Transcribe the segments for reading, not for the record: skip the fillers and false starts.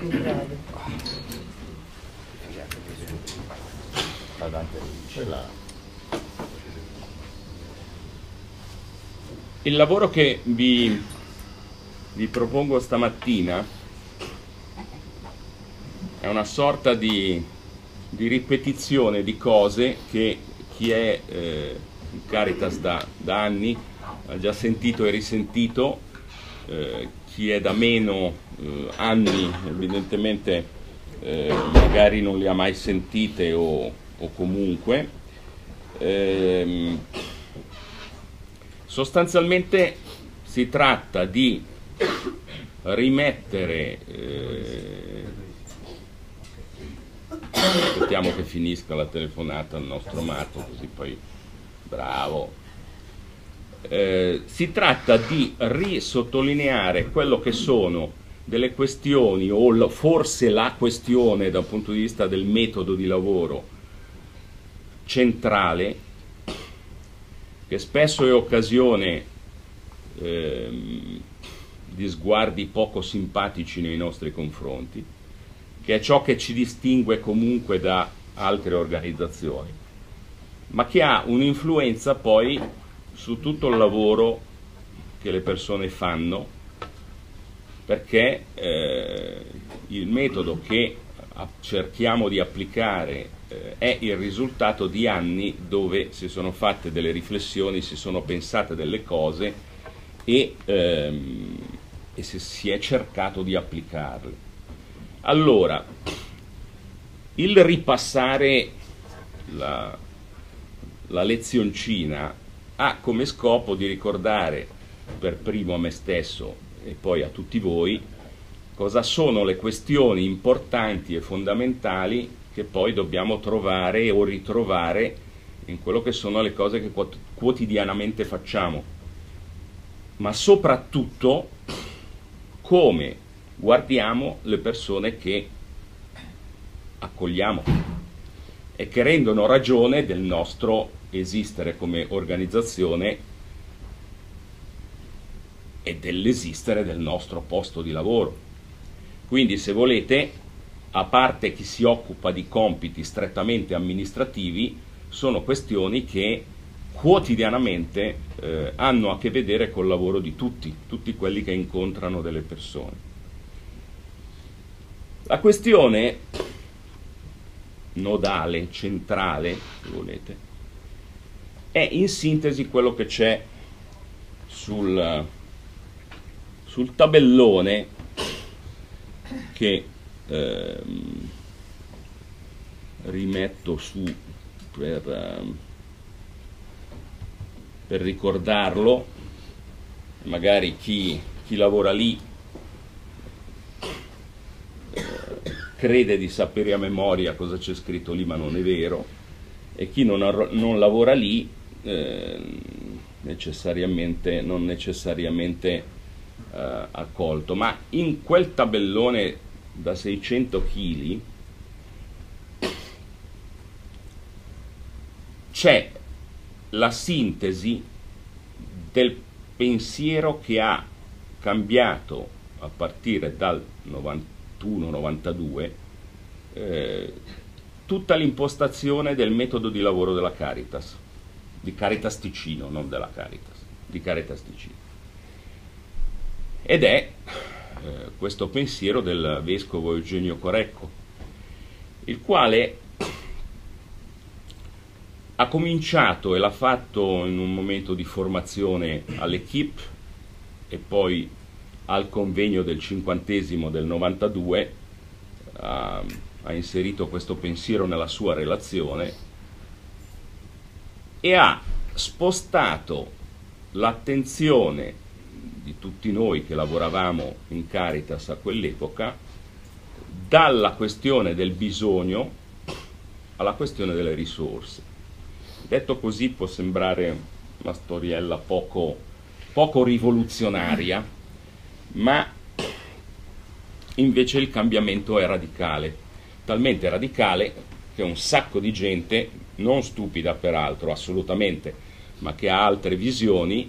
Il lavoro che vi propongo stamattina è una sorta di ripetizione di cose che chi è in Caritas da anni ha già sentito e risentito, chi è da meno anni evidentemente magari non le ha mai sentite o comunque. Sostanzialmente si tratta di rimettere, aspettiamo che finisca la telefonata al nostro Marco, così poi bravo. Si tratta di risottolineare quello che sono delle questioni, o forse la questione dal punto di vista del metodo di lavoro centrale, che spesso è occasione di sguardi poco simpatici nei nostri confronti, che è ciò che ci distingue comunque da altre organizzazioni, ma che ha un'influenza poi su tutto il lavoro che le persone fanno, perché il metodo che cerchiamo di applicare è il risultato di anni dove si sono fatte delle riflessioni, si sono pensate delle cose e si è cercato di applicarle. Allora, il ripassare la lezioncina ha come scopo di ricordare per primo a me stesso e poi a tutti voi cosa sono le questioni importanti e fondamentali che poi dobbiamo trovare o ritrovare in quello che sono le cose che quotidianamente facciamo, ma soprattutto come guardiamo le persone che accogliamo e che rendono ragione del nostro esistere come organizzazione e dell'esistere del nostro posto di lavoro. Quindi, se volete, a parte chi si occupa di compiti strettamente amministrativi, sono questioni che quotidianamente hanno a che vedere col lavoro di tutti quelli che incontrano delle persone. La questione nodale, centrale, se volete, è in sintesi quello che c'è sul tabellone che rimetto su per ricordarlo. Magari chi lavora lì crede di sapere a memoria cosa c'è scritto lì, ma non è vero, e chi non lavora lì non necessariamente accolto. Ma in quel tabellone da 600 kg c'è la sintesi del pensiero che ha cambiato a partire dal 91-92 tutta l'impostazione del metodo di lavoro della Caritas, di Caritas Ticino, non della Caritas, di Caritas Ticino. Ed è questo pensiero del vescovo Eugenio Corecco, il quale ha cominciato e l'ha fatto in un momento di formazione all'Equipe e poi al convegno del 50° del 92, ha inserito questo pensiero nella sua relazione e ha spostato l'attenzione di tutti noi che lavoravamo in Caritas a quell'epoca dalla questione del bisogno alla questione delle risorse. Detto così può sembrare una storiella poco rivoluzionaria, ma invece il cambiamento è radicale, talmente radicale che un sacco di gente, non stupida peraltro, assolutamente, ma che ha altre visioni,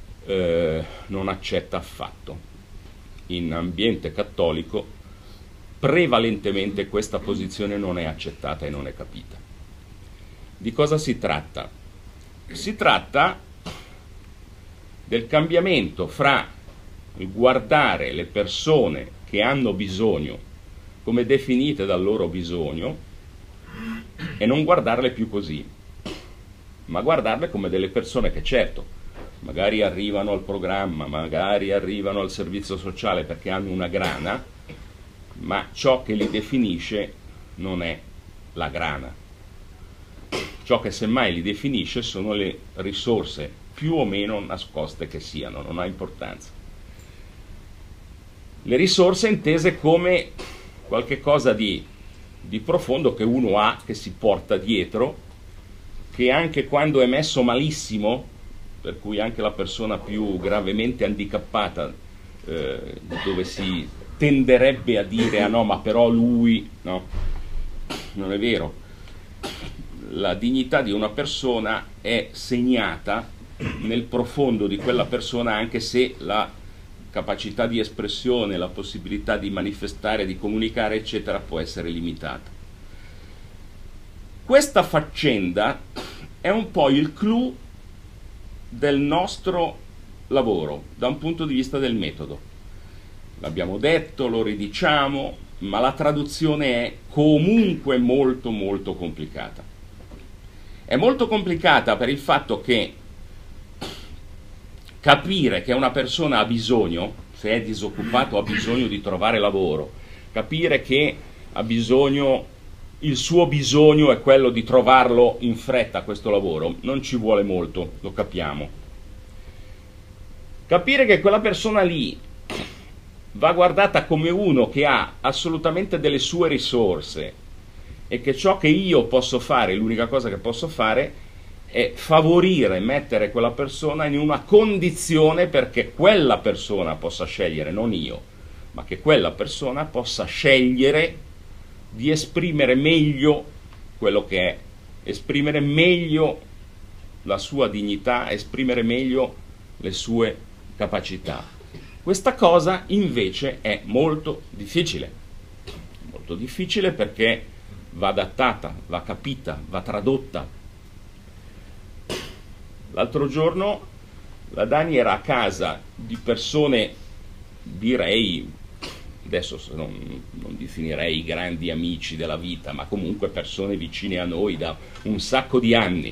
non accetta affatto. In ambiente cattolico prevalentemente questa posizione non è accettata e non è capita. Di cosa si tratta? Si tratta del cambiamento fra il guardare le persone che hanno bisogno come definite dal loro bisogno e non guardarle più così, ma guardarle come delle persone che certo, magari arrivano al programma, magari arrivano al servizio sociale perché hanno una grana, ma ciò che li definisce non è la grana. Ciò che semmai li definisce sono le risorse, più o meno nascoste che siano, non ha importanza. Le risorse intese come qualche cosa di profondo che uno ha, che si porta dietro, che anche quando è messo malissimo, per cui anche la persona più gravemente handicappata, dove si tenderebbe a dire ah no, ma però lui, no, non è vero. La dignità di una persona è segnata nel profondo di quella persona, anche se la capacità di espressione, la possibilità di manifestare, di comunicare, eccetera, può essere limitata. Questa faccenda è un po' il clou del nostro lavoro da un punto di vista del metodo. L'abbiamo detto, lo ridiciamo, ma la traduzione è comunque molto molto complicata. È molto complicata per il fatto che capire che una persona ha bisogno, se è disoccupato ha bisogno di trovare lavoro, capire che ha bisogno, il suo bisogno è quello di trovarlo in fretta questo lavoro, non ci vuole molto, lo capiamo. Capire che quella persona lì va guardata come uno che ha assolutamente delle sue risorse e che ciò che io posso fare, l'unica cosa che posso fare è favorire, mettere quella persona in una condizione perché quella persona possa scegliere, non io, ma che quella persona possa scegliere di esprimere meglio quello che è, esprimere meglio la sua dignità, esprimere meglio le sue capacità. Questa cosa invece è molto difficile perché va adattata, va capita, va tradotta. L'altro giorno la Dani era a casa di persone, direi, adesso non definirei grandi amici della vita, ma comunque persone vicine a noi da un sacco di anni,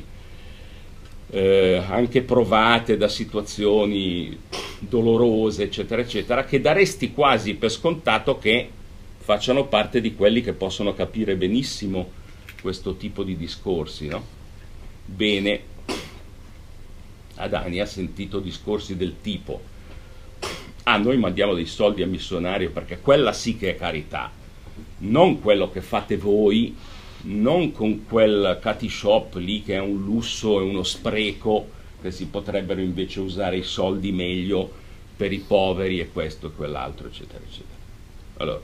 anche provate da situazioni dolorose, eccetera, eccetera, che daresti quasi per scontato che facciano parte di quelli che possono capire benissimo questo tipo di discorsi, no? Bene, Adani ha sentito discorsi del tipo noi mandiamo dei soldi a missionario perché quella sì che è carità, non quello che fate voi, non con quel cutty shop lì che è un lusso e uno spreco, che si potrebbero invece usare i soldi meglio per i poveri e questo e quell'altro, eccetera, eccetera. Allora,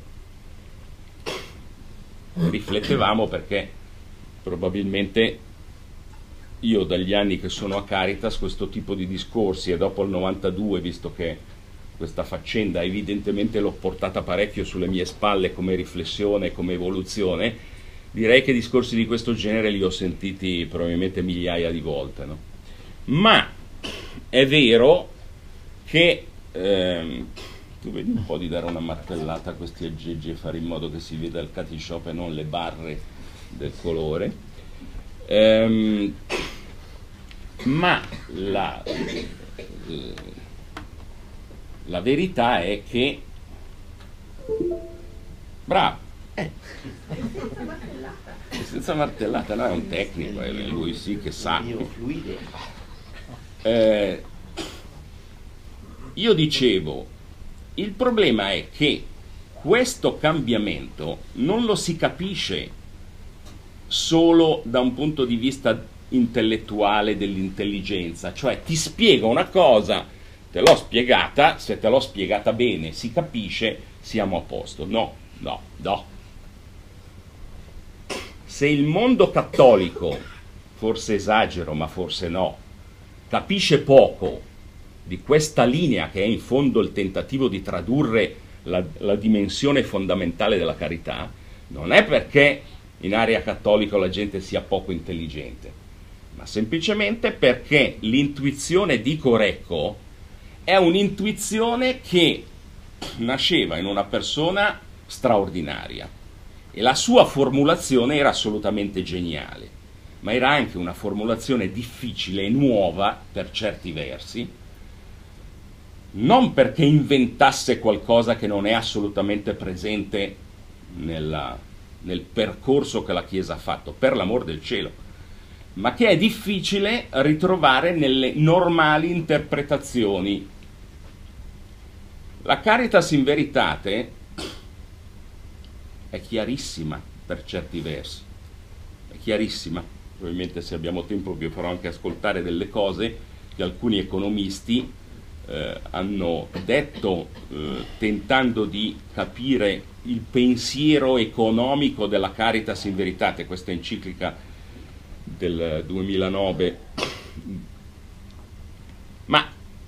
riflettevamo perché probabilmente io dagli anni che sono a Caritas questo tipo di discorsi, e dopo il 92, visto che questa faccenda evidentemente l'ho portata parecchio sulle mie spalle come riflessione, come evoluzione, direi che discorsi di questo genere li ho sentiti probabilmente migliaia di volte, no? Ma è vero che tu vedi un po' di dare una martellata a questi aggeggi e fare in modo che si veda il cutty shop e non le barre del colore. Ma la verità è che bravo, senza martellata, no, è un tecnico, lui sì che sa. Io dicevo, il problema è che questo cambiamento non lo si capisce solo da un punto di vista intellettuale dell'intelligenza, cioè ti spiego una cosa, te l'ho spiegata, se te l'ho spiegata bene, si capisce, siamo a posto. No. Se il mondo cattolico, forse esagero, ma forse no, capisce poco di questa linea che è in fondo il tentativo di tradurre la dimensione fondamentale della carità, non è perché in area cattolica la gente sia poco intelligente, ma semplicemente perché l'intuizione di Corecco è un'intuizione che nasceva in una persona straordinaria e la sua formulazione era assolutamente geniale, ma era anche una formulazione difficile e nuova per certi versi, non perché inventasse qualcosa che non è assolutamente presente nel percorso che la Chiesa ha fatto, per l'amor del cielo, ma che è difficile ritrovare nelle normali interpretazioni. La Caritas in Veritate è chiarissima per certi versi, è chiarissima. Probabilmente, se abbiamo tempo, vi farò anche ascoltare delle cose che alcuni economisti hanno detto, tentando di capire il pensiero economico della Caritas in Veritate, questa enciclica del 2009. Ma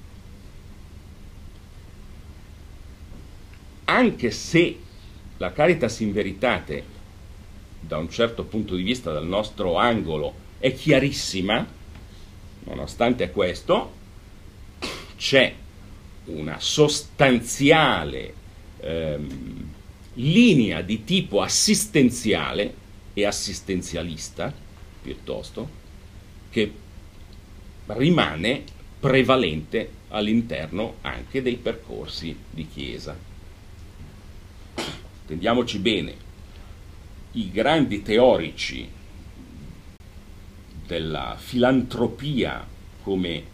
anche se la Caritas in Veritate, da un certo punto di vista, dal nostro angolo, è chiarissima, nonostante questo c'è una sostanziale linea di tipo assistenziale e assistenzialista, piuttosto, che rimane prevalente all'interno anche dei percorsi di Chiesa. Intendiamoci bene, i grandi teorici della filantropia come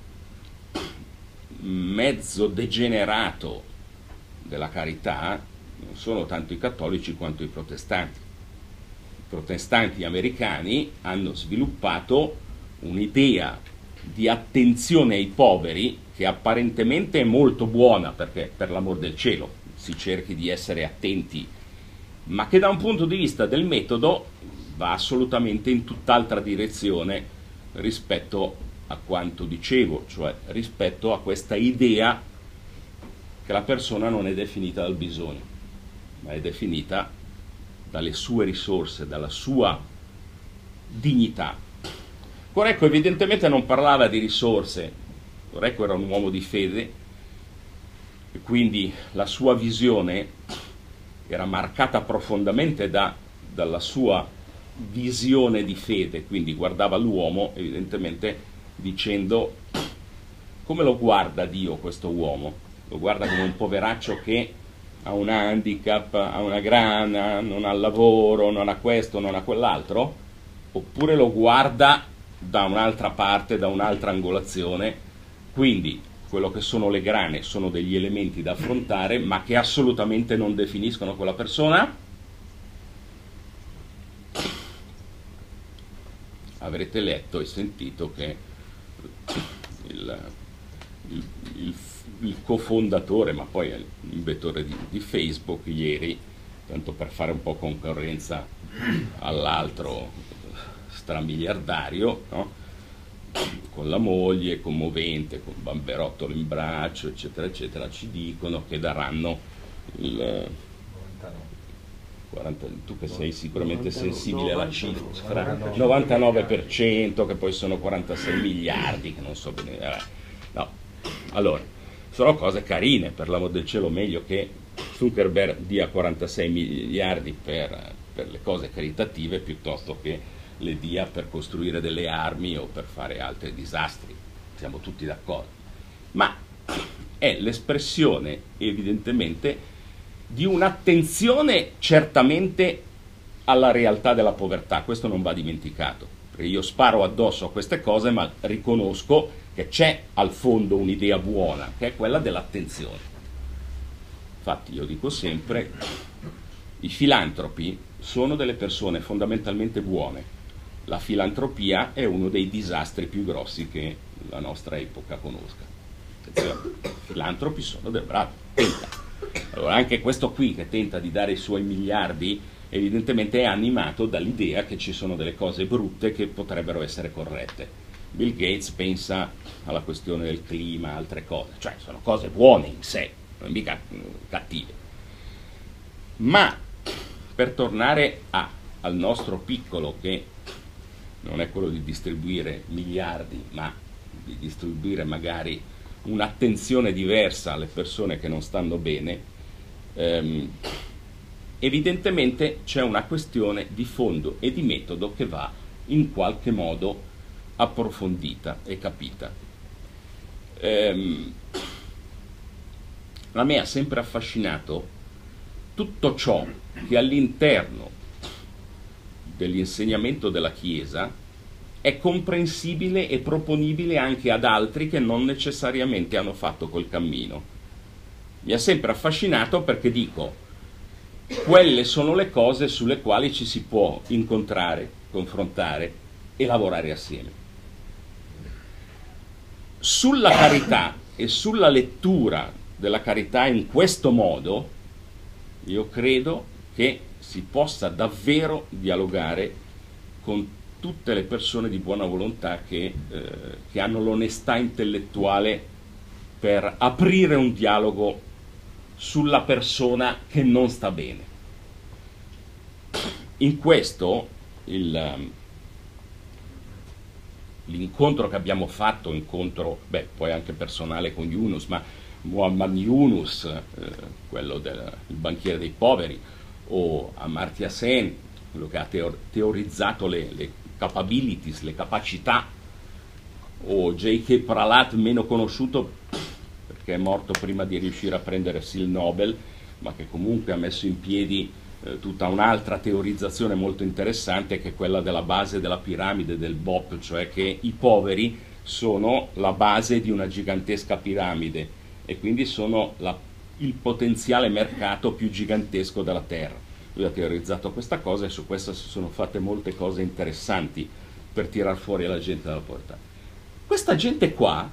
mezzo degenerato della carità non sono tanto i cattolici quanto i protestanti. I protestanti americani hanno sviluppato un'idea di attenzione ai poveri che apparentemente è molto buona, perché, per l'amor del cielo, si cerchi di essere attenti, ma che da un punto di vista del metodo va assolutamente in tutt'altra direzione rispetto a quanto dicevo, cioè rispetto a questa idea che la persona non è definita dal bisogno, ma è definita dalle sue risorse, dalla sua dignità. Corecco evidentemente non parlava di risorse, Corecco era un uomo di fede e quindi la sua visione era marcata profondamente dalla sua visione di fede, quindi guardava l'uomo evidentemente dicendo: come lo guarda Dio questo uomo? Lo guarda come un poveraccio che ha un handicap, ha una grana, non ha lavoro, non ha questo, non ha quell'altro? Oppure lo guarda da un'altra parte, da un'altra angolazione, quindi quello che sono le grane sono degli elementi da affrontare, ma che assolutamente non definiscono quella persona? Avrete letto e sentito che il cofondatore, ma poi l'inventore di Facebook, ieri, tanto per fare un po' concorrenza all'altro stramiliardario, no? Con la moglie, commovente, con bamberottolo in braccio, eccetera, eccetera, ci dicono che daranno il 40, tu che sei sicuramente 99, sensibile alla cifra, 99%, che poi sono 46 miliardi, che non so bene. No. Allora, sono cose carine, per l'amor del cielo, meglio che Zuckerberg dia 46 miliardi per le cose caritative piuttosto che le dia per costruire delle armi o per fare altri disastri, siamo tutti d'accordo, ma è l'espressione evidentemente di un'attenzione certamente alla realtà della povertà. Questo non va dimenticato, perché io sparo addosso a queste cose, ma riconosco che c'è al fondo un'idea buona, che è quella dell'attenzione. Infatti io dico sempre, i filantropi sono delle persone fondamentalmente buone. La filantropia è uno dei disastri più grossi che la nostra epoca conosca. Attenzione, i filantropi sono dei bravi, tentano. Allora anche questo qui che tenta di dare i suoi miliardi evidentemente è animato dall'idea che ci sono delle cose brutte che potrebbero essere corrette. Bill Gates pensa alla questione del clima, altre cose, cioè sono cose buone in sé, non mica cattive. Ma per tornare al nostro piccolo, che non è quello di distribuire miliardi, ma di distribuire magari un'attenzione diversa alle persone che non stanno bene, evidentemente c'è una questione di fondo e di metodo che va in qualche modo approfondita e capita. A me ha sempre affascinato tutto ciò che all'interno dell'insegnamento della Chiesa è comprensibile e proponibile anche ad altri che non necessariamente hanno fatto quel cammino. Mi ha sempre affascinato perché dico, quelle sono le cose sulle quali ci si può incontrare, confrontare e lavorare assieme. Sulla carità e sulla lettura della carità in questo modo, io credo che si possa davvero dialogare con tutte le persone di buona volontà che hanno l'onestà intellettuale per aprire un dialogo sulla persona che non sta bene. In questo l'incontro che abbiamo fatto, poi anche personale con Yunus, ma Muhammad Yunus, quello del banchiere dei poveri, o Amartya Sen, quello che ha teorizzato le capabilities, le capacità, o J.K. Pralat, meno conosciuto perché è morto prima di riuscire a prendere il Nobel, ma che comunque ha messo in piedi tutta un'altra teorizzazione molto interessante, che è quella della base della piramide del BOP, cioè che i poveri sono la base di una gigantesca piramide e quindi sono il potenziale mercato più gigantesco della Terra. Lui ha teorizzato questa cosa e su questo si sono fatte molte cose interessanti per tirar fuori la gente dalla povertà. Questa gente qua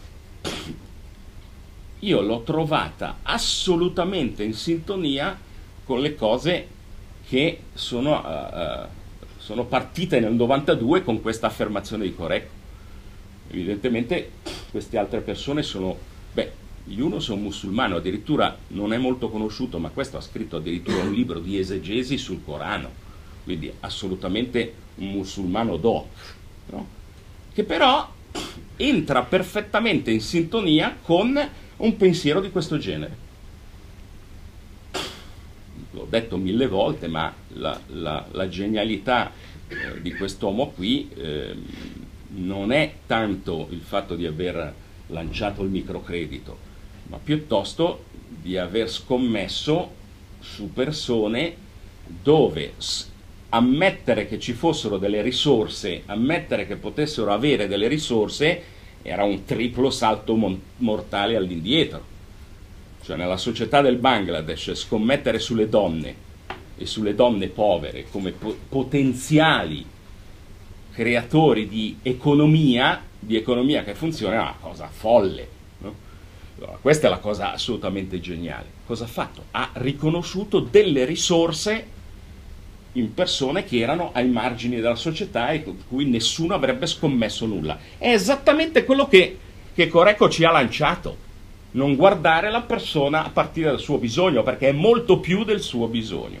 io l'ho trovata assolutamente in sintonia con le cose che sono partite nel 92 con questa affermazione di Corecco. Evidentemente queste altre persone sono, Yunus è un musulmano, addirittura non è molto conosciuto, ma questo ha scritto addirittura un libro di esegesi sul Corano, quindi assolutamente un musulmano doc, no? Che però entra perfettamente in sintonia con un pensiero di questo genere. L'ho detto 1000 volte, ma la genialità di quest'uomo qui non è tanto il fatto di aver lanciato il microcredito, ma piuttosto di aver scommesso su persone dove ammettere che ci fossero delle risorse, ammettere che potessero avere delle risorse, era un triplo salto mortale all'indietro. Cioè nella società del Bangladesh scommettere sulle donne e sulle donne povere come potenziali creatori di economia che funziona è una cosa folle, no? Allora, questa è la cosa assolutamente geniale. Cosa ha fatto? Ha riconosciuto delle risorse in persone che erano ai margini della società e con cui nessuno avrebbe scommesso nulla. È esattamente quello che Corecco ci ha lanciato. Non guardare la persona a partire dal suo bisogno, perché è molto più del suo bisogno.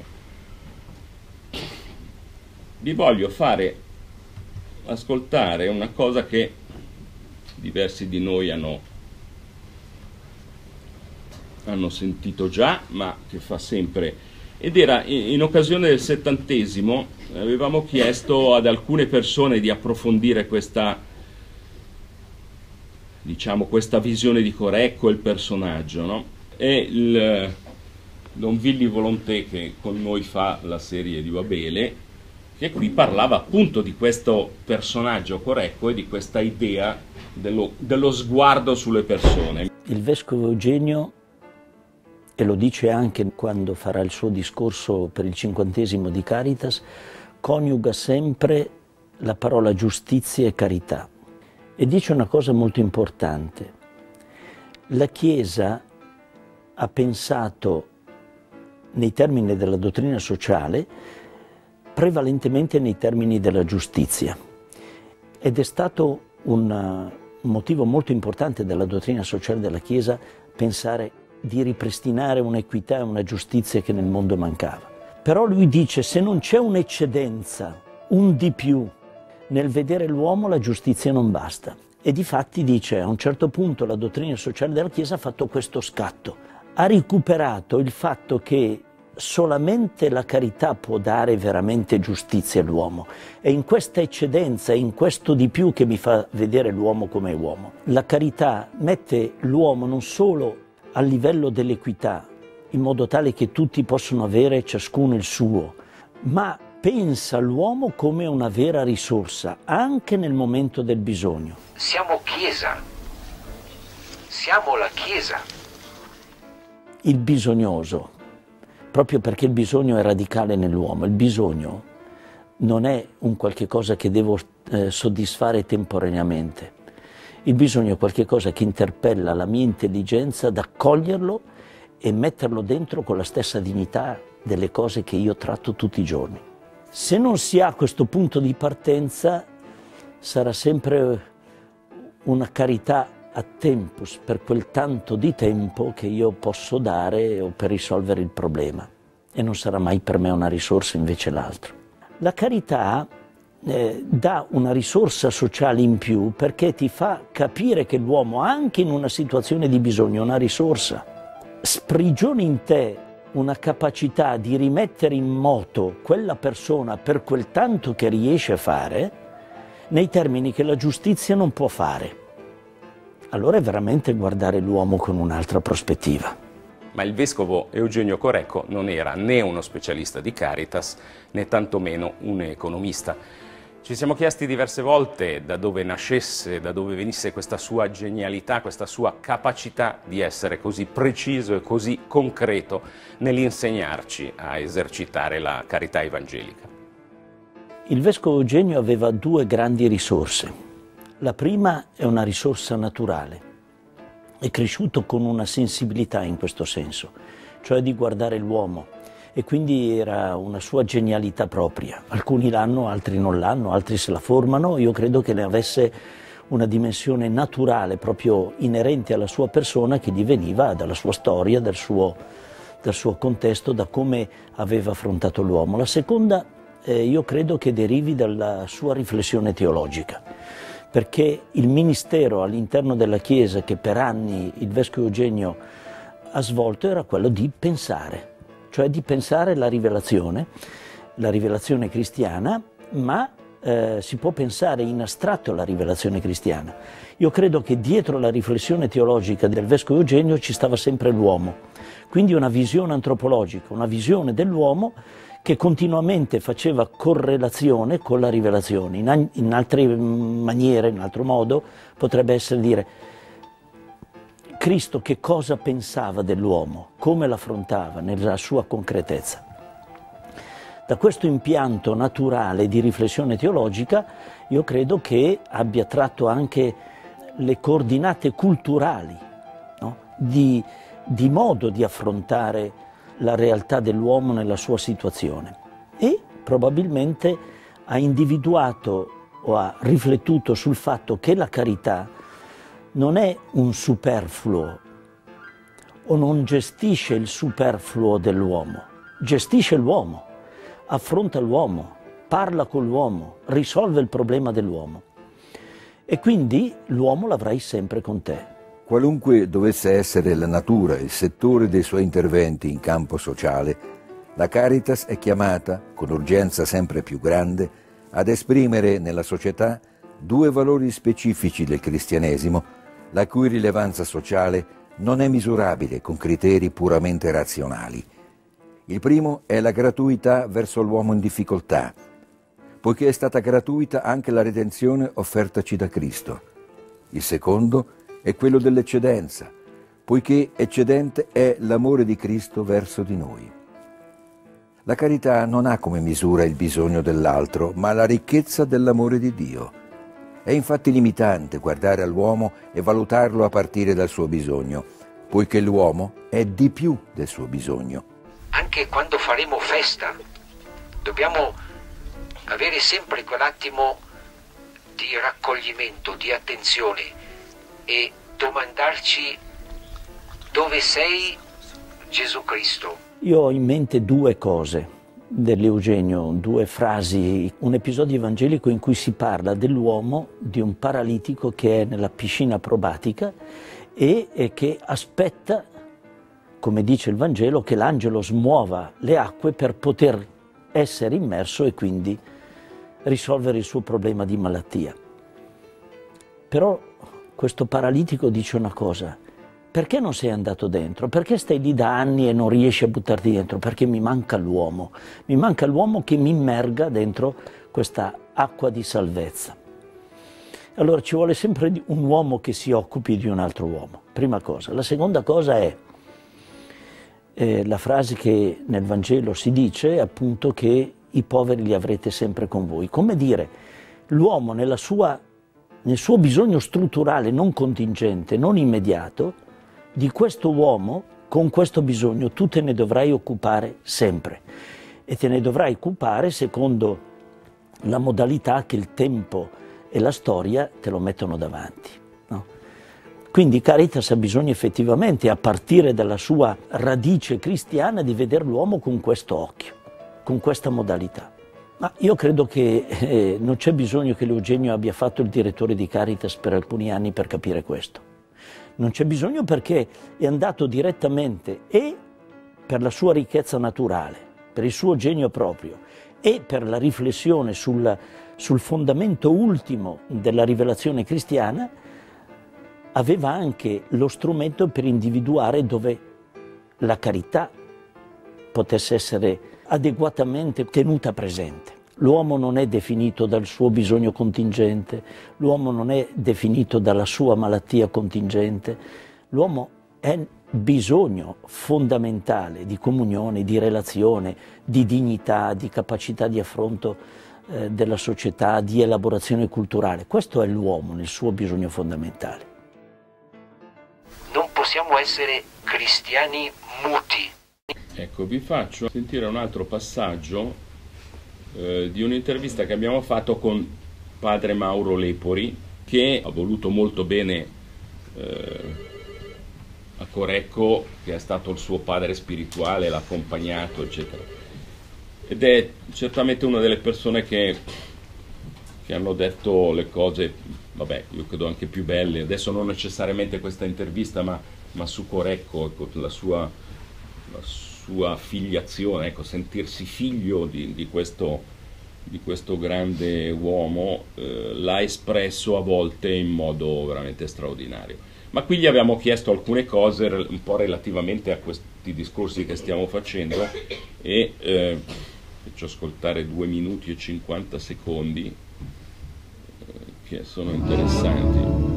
Vi voglio fare ascoltare una cosa che diversi di noi hanno sentito già, ma che fa sempre. Ed era in occasione del 70°, avevamo chiesto ad alcune persone di approfondire questa visione di Corecco e il personaggio, no? E Don Willy Volonté, che con noi fa la serie di Babele, che qui parlava appunto di questo personaggio Corecco e di questa idea dello sguardo sulle persone. Il vescovo Eugenio, e lo dice anche quando farà il suo discorso per il 50° di Caritas, coniuga sempre la parola giustizia e carità. E dice una cosa molto importante. La Chiesa ha pensato nei termini della dottrina sociale prevalentemente nei termini della giustizia. Ed è stato un motivo molto importante della dottrina sociale della Chiesa pensare di ripristinare un'equità e una giustizia che nel mondo mancava. Però lui dice, se non c'è un'eccedenza, un di più, nel vedere l'uomo la giustizia non basta. E difatti dice, a un certo punto la dottrina sociale della Chiesa ha fatto questo scatto. Ha recuperato il fatto che solamente la carità può dare veramente giustizia all'uomo. È in questa eccedenza, è in questo di più che mi fa vedere l'uomo come uomo. La carità mette l'uomo non solo a livello dell'equità, in modo tale che tutti possono avere ciascuno il suo, ma pensa l'uomo come una vera risorsa, anche nel momento del bisogno. Siamo Chiesa, siamo la Chiesa. Il bisognoso, proprio perché il bisogno è radicale nell'uomo, il bisogno non è un qualche cosa che devo soddisfare temporaneamente. Il bisogno è qualche cosa che interpella la mia intelligenza ad accoglierlo e metterlo dentro con la stessa dignità delle cose che io tratto tutti i giorni. Se non si ha questo punto di partenza, sarà sempre una carità a tempus, per quel tanto di tempo che io posso dare o per risolvere il problema, e non sarà mai per me una risorsa invece l'altro. La carità dà una risorsa sociale in più perché ti fa capire che l'uomo, anche in una situazione di bisogno, è una risorsa. Sprigioni in te una capacità di rimettere in moto quella persona per quel tanto che riesce a fare, nei termini che la giustizia non può fare. Allora è veramente guardare l'uomo con un'altra prospettiva. Ma il vescovo Eugenio Corecco non era né uno specialista di Caritas né tantomeno un economista. Ci siamo chiesti diverse volte da dove nascesse, da dove venisse questa sua genialità, questa sua capacità di essere così preciso e così concreto nell'insegnarci a esercitare la carità evangelica. Il vescovo Eugenio aveva due grandi risorse. La prima è una risorsa naturale. È cresciuto con una sensibilità in questo senso, cioè di guardare l'uomo. E quindi era una sua genialità propria. Alcuni l'hanno, altri non l'hanno, altri se la formano. Io credo che ne avesse una dimensione naturale, proprio inerente alla sua persona, che gli veniva dalla sua storia, dal suo contesto, da come aveva affrontato l'uomo. La seconda, io credo che derivi dalla sua riflessione teologica, perché il ministero all'interno della Chiesa che per anni il vescovo Eugenio ha svolto era quello di pensare, cioè di pensare la rivelazione cristiana, ma si può pensare in astratto la rivelazione cristiana. Io credo che dietro la riflessione teologica del vescovo Eugenio ci stava sempre l'uomo, quindi una visione antropologica, una visione dell'uomo che continuamente faceva correlazione con la rivelazione. In altre maniere, in altro modo, potrebbe essere dire Cristo che cosa pensava dell'uomo, come l'affrontava nella sua concretezza. Da questo impianto naturale di riflessione teologica io credo che abbia tratto anche le coordinate culturali, no? di modo di affrontare la realtà dell'uomo nella sua situazione, e probabilmente ha individuato o ha riflettuto sul fatto che la carità non è un superfluo o non gestisce il superfluo dell'uomo, gestisce l'uomo, affronta l'uomo, parla con l'uomo, risolve il problema dell'uomo, e quindi l'uomo l'avrai sempre con te. Qualunque dovesse essere la natura e il settore dei suoi interventi in campo sociale, la Caritas è chiamata, con urgenza sempre più grande, ad esprimere nella società due valori specifici del cristianesimo, la cui rilevanza sociale non è misurabile con criteri puramente razionali. Il primo è la gratuità verso l'uomo in difficoltà, poiché è stata gratuita anche la redenzione offertaci da Cristo. Il secondo è quello dell'eccedenza, poiché eccedente è l'amore di Cristo verso di noi. La carità non ha come misura il bisogno dell'altro, ma la ricchezza dell'amore di Dio. È infatti limitante guardare all'uomo e valutarlo a partire dal suo bisogno, poiché l'uomo è di più del suo bisogno. Anche quando faremo festa, dobbiamo avere sempre quell'attimo di raccoglimento, di attenzione, e domandarci dove sei, Gesù Cristo? Io ho in mente due cose dell'Eugenio, due frasi, un episodio evangelico in cui si parla dell'uomo, di un paralitico che è nella piscina probatica e che aspetta, come dice il Vangelo, che l'angelo smuova le acque per poter essere immerso e quindi risolvere il suo problema di malattia. Però questo paralitico dice una cosa: perché non sei andato dentro? Perché stai lì da anni e non riesci a buttarti dentro? Perché mi manca l'uomo che mi immerga dentro questa acqua di salvezza. Allora ci vuole sempre un uomo che si occupi di un altro uomo, prima cosa. La seconda cosa è la frase che nel Vangelo si dice, appunto, che i poveri li avrete sempre con voi. Come dire, l'uomo nel suo bisogno strutturale non contingente, non immediato, di questo uomo, con questo bisogno, tu te ne dovrai occupare sempre. E te ne dovrai occupare secondo la modalità che il tempo e la storia te lo mettono davanti. No? Quindi Caritas ha bisogno effettivamente, a partire dalla sua radice cristiana, di vedere l'uomo con questo occhio, con questa modalità. Ma io credo che non c'è bisogno che l'Eugenio abbia fatto il direttore di Caritas per alcuni anni per capire questo. Non c'è bisogno, perché è andato direttamente, e per la sua ricchezza naturale, per il suo genio proprio, e per la riflessione sul fondamento ultimo della rivelazione cristiana, aveva anche lo strumento per individuare dove la carità potesse essere adeguatamente tenuta presente. L'uomo non è definito dal suo bisogno contingente, l'uomo non è definito dalla sua malattia contingente, l'uomo è bisogno fondamentale di comunione, di relazione, di dignità, di capacità di affronto della società, di elaborazione culturale. Questo è l'uomo nel suo bisogno fondamentale. Non possiamo essere cristiani muti. Ecco, vi faccio sentire un altro passaggio di un'intervista che abbiamo fatto con padre Mauro Lepori, che ha voluto molto bene a Corecco, che è stato il suo padre spirituale, l'ha accompagnato, eccetera. Ed è certamente una delle persone che hanno detto le cose, vabbè, io credo anche più belle, adesso non necessariamente questa intervista, ma su Corecco, ecco, la sua filiazione, ecco, sentirsi figlio di questo grande uomo, l'ha espresso a volte in modo veramente straordinario. Ma qui gli abbiamo chiesto alcune cose un po' relativamente a questi discorsi che stiamo facendo, e faccio ascoltare 2 minuti e 50 secondi che sono interessanti.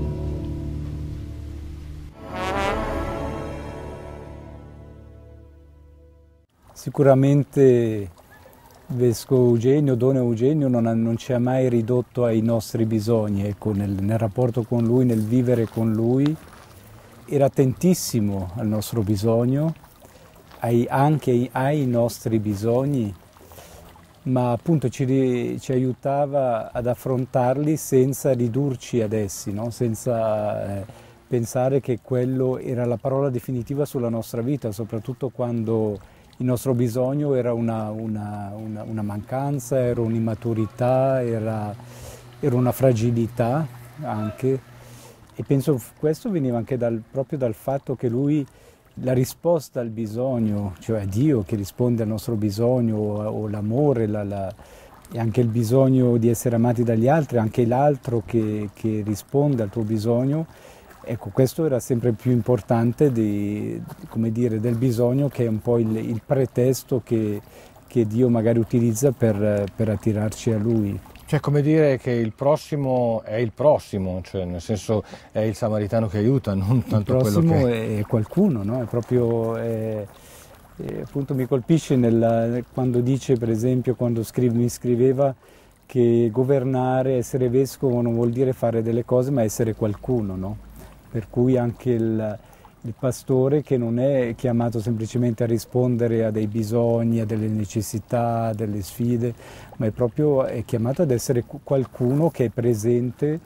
Sicuramente Vescovo Eugenio, Don Eugenio, non ci ha mai ridotto ai nostri bisogni, ecco, nel rapporto con lui, nel vivere con lui. Era attentissimo al nostro bisogno, anche ai nostri bisogni, ma appunto ci aiutava ad affrontarli senza ridurci ad essi, no? Senza pensare che quello era la parola definitiva sulla nostra vita, soprattutto quando il nostro bisogno era una mancanza, era un'immaturità, era una fragilità anche. E penso questo veniva anche proprio dal fatto che lui, la risposta al bisogno, cioè Dio che risponde al nostro bisogno, o l'amore, e anche il bisogno di essere amati dagli altri, anche l'altro che risponde al tuo bisogno, ecco, questo era sempre più importante come dire, del bisogno, che è un po' il pretesto che Dio magari utilizza per attirarci a Lui. Cioè, come dire che il prossimo è il prossimo, cioè nel senso è il samaritano che aiuta, non tanto quello che... Il prossimo è qualcuno, no? È proprio... appunto mi colpisce quando dice, per esempio, quando mi scriveva che governare, essere vescovo non vuol dire fare delle cose, ma essere qualcuno, no? Per cui anche il pastore, che non è chiamato semplicemente a rispondere a dei bisogni, a delle necessità, a delle sfide, ma è chiamato ad essere qualcuno che è presente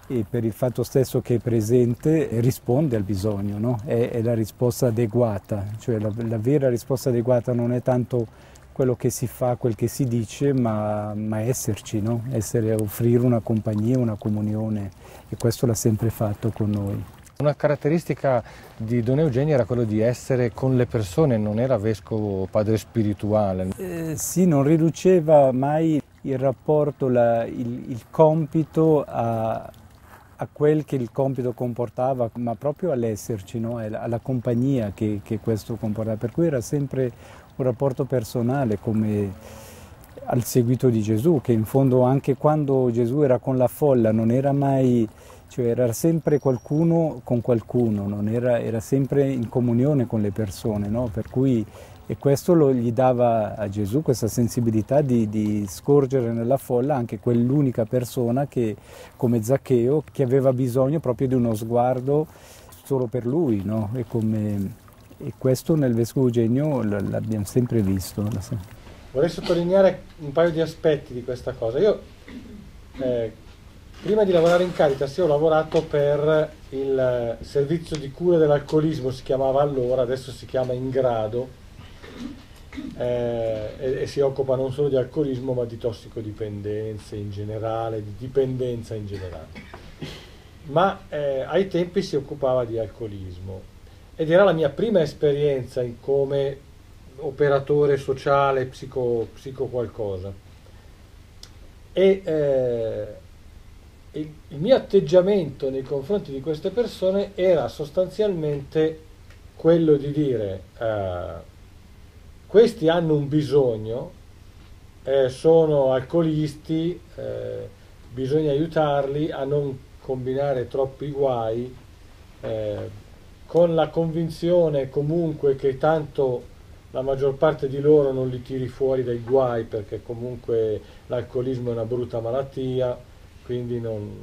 e per il fatto stesso che è presente risponde al bisogno, no? È la risposta adeguata, cioè la vera risposta adeguata non è tanto quello che si fa, quel che si dice, ma esserci, no? Offrire una compagnia, una comunione, e questo l'ha sempre fatto con noi. Una caratteristica di Don Eugenio era quello di essere con le persone, non era vescovo padre spirituale. Sì, non riduceva mai il rapporto, il compito a quel che il compito comportava, ma proprio all'esserci, no? Alla compagnia che questo comportava. Per cui era sempre un rapporto personale, come al seguito di Gesù, che in fondo anche quando Gesù era con la folla non era mai... Cioè era sempre qualcuno con qualcuno, era sempre in comunione con le persone, no? Per cui, e questo gli dava a Gesù questa sensibilità di scorgere nella folla anche quell'unica persona che, come Zaccheo, che aveva bisogno proprio di uno sguardo solo per lui, no? E questo nel vescovo Eugenio l'abbiamo sempre visto. Vorrei sottolineare un paio di aspetti di questa cosa. Io prima di lavorare in Caritas ho lavorato per il servizio di cura dell'alcolismo, si chiamava allora, adesso si chiama Ingrado, e si occupa non solo di alcolismo ma di tossicodipendenze in generale, di dipendenza in generale. Ma ai tempi si occupava di alcolismo ed era la mia prima esperienza come operatore sociale, psico qualcosa. Il mio atteggiamento nei confronti di queste persone era sostanzialmente quello di dire questi hanno un bisogno, sono alcolisti, bisogna aiutarli a non combinare troppi guai, con la convinzione comunque che tanto la maggior parte di loro non li tiri fuori dai guai, perché comunque l'alcolismo è una brutta malattia. Quindi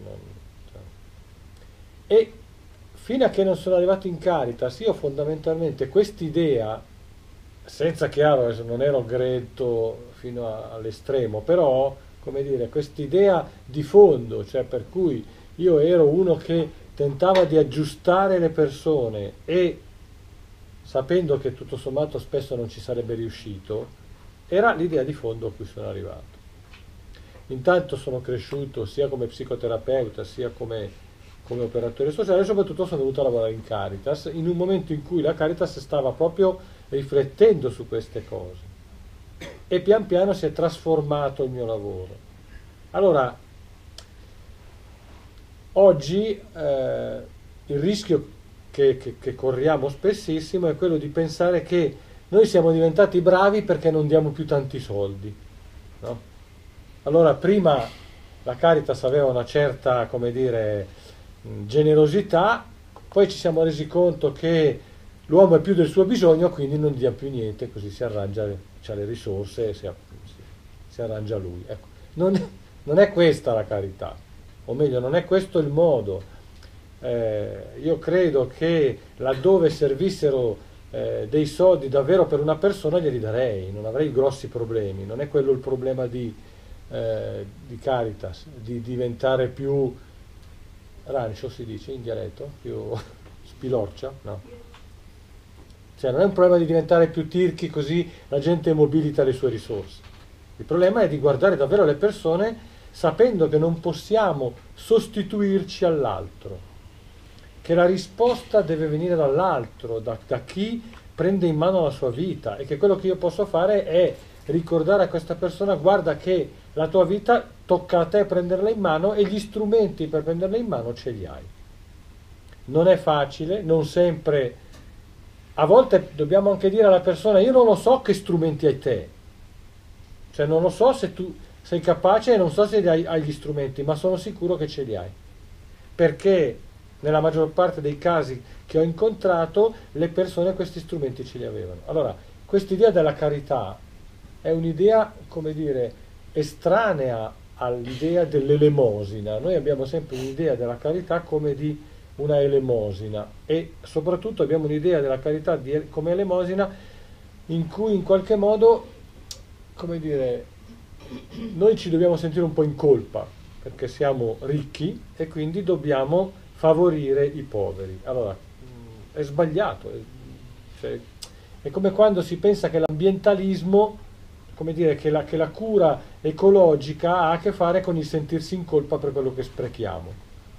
E fino a che non sono arrivato in Caritas, io fondamentalmente quest'idea, senza chiaro, adesso non ero gretto fino all'estremo, però, come dire, quest'idea di fondo, cioè per cui io ero uno che tentava di aggiustare le persone e sapendo che tutto sommato spesso non ci sarebbe riuscito, era l'idea di fondo a cui sono arrivato. Intanto sono cresciuto sia come psicoterapeuta sia come operatore sociale e soprattutto sono venuto a lavorare in Caritas in un momento in cui la Caritas stava proprio riflettendo su queste cose e pian piano si è trasformato il mio lavoro. Allora, oggi il rischio che corriamo spessissimo è quello di pensare che noi siamo diventati bravi perché non diamo più tanti soldi, no? Allora, prima la Caritas aveva una certa, come dire, generosità, poi ci siamo resi conto che l'uomo è più del suo bisogno, quindi non dia più niente, così si arrangia, c'ha le risorse, si arrangia lui. Ecco. Non è questa la carità, o meglio, non è questo il modo. Io credo che laddove servissero dei soldi davvero per una persona glieli darei, non avrei grossi problemi, non è quello il problema di Caritas, di diventare più rancio, si dice in dialetto, più spilorcia, no? Cioè non è un problema di diventare più tirchi così la gente mobilita le sue risorse. Il problema è di guardare davvero le persone sapendo che non possiamo sostituirci all'altro, che la risposta deve venire dall'altro, da chi prende in mano la sua vita, e che quello che io posso fare è ricordare a questa persona: guarda che la tua vita tocca a te prenderla in mano e gli strumenti per prenderla in mano ce li hai. Non è facile, non sempre, a volte dobbiamo anche dire alla persona: io non lo so che strumenti hai te, cioè non lo so se tu sei capace e non so se hai gli strumenti, ma sono sicuro che ce li hai, perché nella maggior parte dei casi che ho incontrato le persone questi strumenti ce li avevano. Allora, quest'idea della carità è un'idea, come dire, estranea all'idea dell'elemosina. Noi abbiamo sempre un'idea della carità come di una elemosina, e soprattutto abbiamo un'idea della carità come elemosina in cui in qualche modo, come dire, noi ci dobbiamo sentire un po' in colpa, perché siamo ricchi e quindi dobbiamo favorire i poveri. Allora, è sbagliato, cioè, è come quando si pensa che l'ambientalismo, come dire, che la cura ecologica ha a che fare con il sentirsi in colpa per quello che sprechiamo.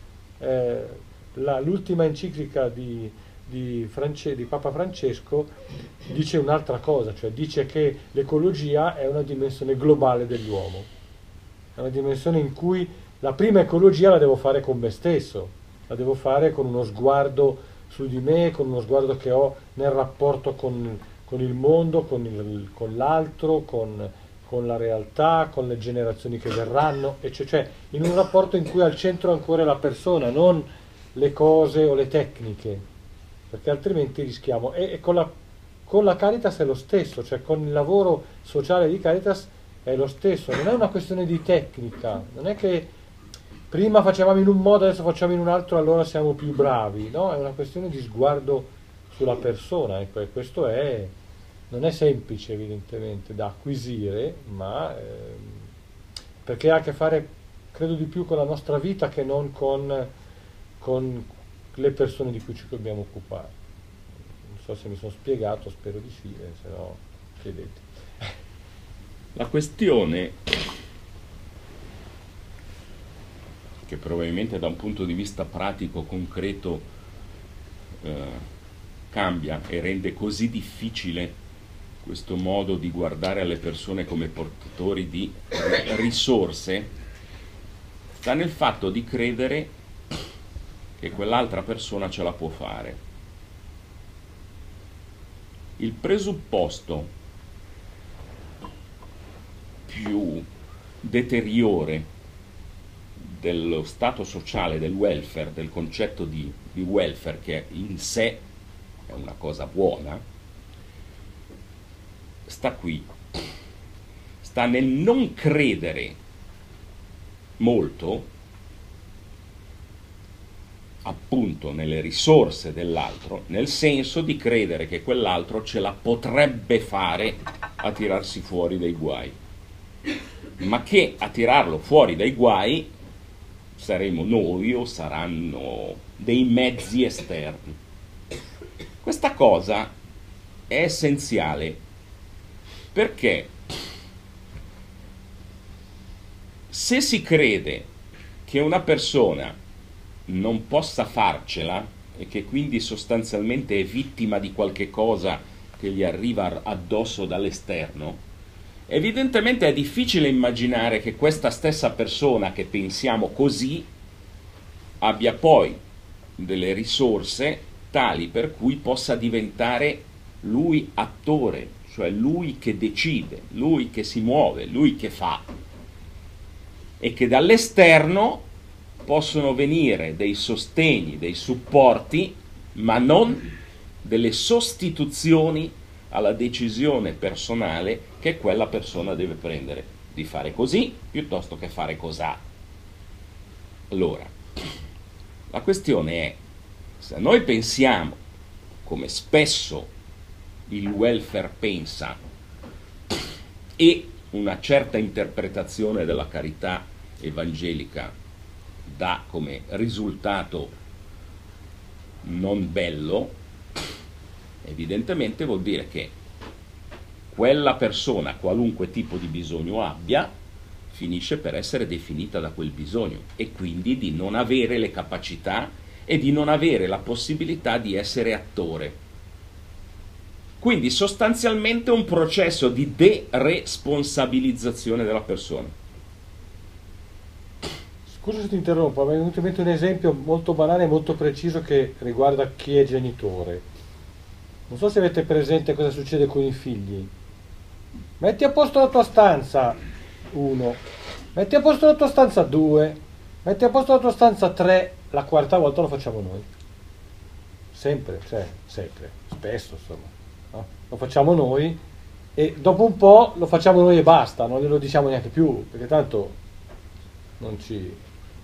L'ultima enciclica di Papa Francesco dice un'altra cosa, cioè dice che l'ecologia è una dimensione globale dell'uomo, è una dimensione in cui la prima ecologia la devo fare con me stesso, la devo fare con uno sguardo su di me, con uno sguardo che ho nel rapporto con il mondo, con l'altro, con la realtà, con le generazioni che verranno, cioè in un rapporto in cui al centro ancora è la persona, non le cose o le tecniche, perché altrimenti rischiamo. E con la Caritas è lo stesso, cioè con il lavoro sociale di Caritas è lo stesso, non è una questione di tecnica, non è che prima facevamo in un modo, adesso facciamo in un altro, allora siamo più bravi, no? È una questione di sguardo sulla persona, ecco, e questo non è semplice evidentemente da acquisire, ma perché ha a che fare, credo, di più con la nostra vita che non con le persone di cui ci dobbiamo occupare. Non so se mi sono spiegato, spero di sì, se no chiedete. La questione, che probabilmente da un punto di vista pratico, concreto, cambia e rende così difficile questo modo di guardare alle persone come portatori di risorse, sta nel fatto di credere che quell'altra persona ce la può fare. Il presupposto più deteriore dello stato sociale, del welfare, del concetto di welfare, che in sé è una cosa buona, sta qui, sta nel non credere molto appunto nelle risorse dell'altro, nel senso di credere che quell'altro ce la potrebbe fare a tirarsi fuori dai guai, ma che a tirarlo fuori dai guai saremo noi o saranno dei mezzi esterni. Questa cosa è essenziale, perché se si crede che una persona non possa farcela e che quindi sostanzialmente è vittima di qualche cosa che gli arriva addosso dall'esterno, evidentemente è difficile immaginare che questa stessa persona che pensiamo così abbia poi delle risorse tali per cui possa diventare lui attore, cioè lui che decide, lui che si muove, lui che fa, e che dall'esterno possono venire dei sostegni, dei supporti, ma non delle sostituzioni alla decisione personale che quella persona deve prendere, di fare così piuttosto che fare cosà. Allora, la questione è, se noi pensiamo, come spesso il welfare pensa, e una certa interpretazione della carità evangelica dà come risultato non bello, evidentemente vuol dire che quella persona, qualunque tipo di bisogno abbia, finisce per essere definita da quel bisogno e quindi di non avere le capacità e di non avere la possibilità di essere attore. Quindi sostanzialmente un processo di deresponsabilizzazione della persona. Scusa se ti interrompo, mi è venuto in mente un esempio molto banale e molto preciso che riguarda chi è genitore. Non so se avete presente cosa succede con i figli. Metti a posto la tua stanza 1, metti a posto la tua stanza 2, metti a posto la tua stanza 3, la quarta volta lo facciamo noi. Sempre, spesso insomma. No? Lo facciamo noi e dopo un po' lo facciamo noi e basta, non glielo diciamo neanche più, perché tanto non si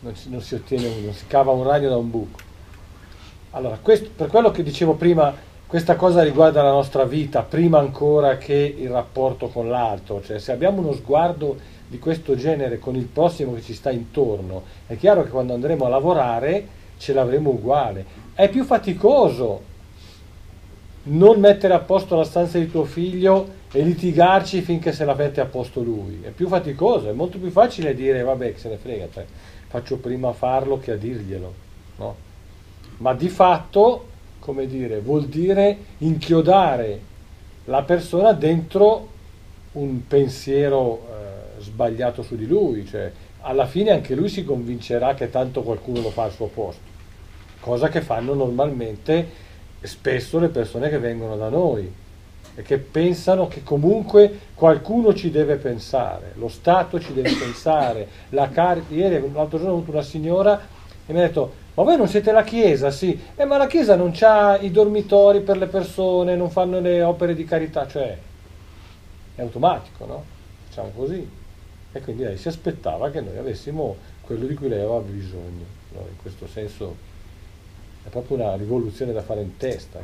ottiene, non si cava un ragno da un buco. Allora, per quello che dicevo prima, questa cosa riguarda la nostra vita prima ancora che il rapporto con l'altro, cioè se abbiamo uno sguardo di questo genere con il prossimo che ci sta intorno, è chiaro che quando andremo a lavorare ce l'avremo uguale. È più faticoso non mettere a posto la stanza di tuo figlio e litigarci finché se la mette a posto lui, è più faticoso, è molto più facile dire vabbè che se ne frega, cioè, faccio prima a farlo che a dirglielo, no? Ma di fatto, come dire, vuol dire inchiodare la persona dentro un pensiero sbagliato su di lui, cioè alla fine anche lui si convincerà che tanto qualcuno lo fa al suo posto, cosa che fanno normalmente spesso le persone che vengono da noi e che pensano che comunque qualcuno ci deve pensare, lo Stato ci deve pensare, ieri l'altro giorno ho avuto una signora e mi ha detto ma voi non siete la Chiesa? Sì, ma la Chiesa non c'ha i dormitori per le persone, non fanno le opere di carità, cioè è automatico, no? Facciamo così. E quindi lei si aspettava che noi avessimo quello di cui lei aveva bisogno, no? In questo senso è proprio una rivoluzione da fare in testa.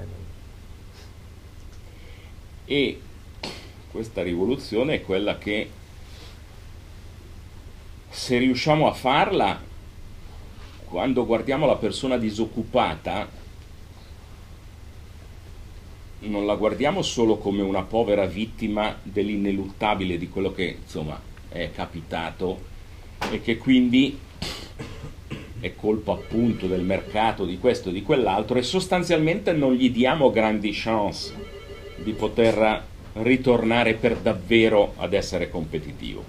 E questa rivoluzione è quella che, se riusciamo a farla, quando guardiamo la persona disoccupata, non la guardiamo solo come una povera vittima dell'ineluttabile di quello che insomma è capitato e che quindi è colpa appunto del mercato, di questo e di quell'altro, e sostanzialmente non gli diamo grandi chance di poter ritornare per davvero ad essere competitivo.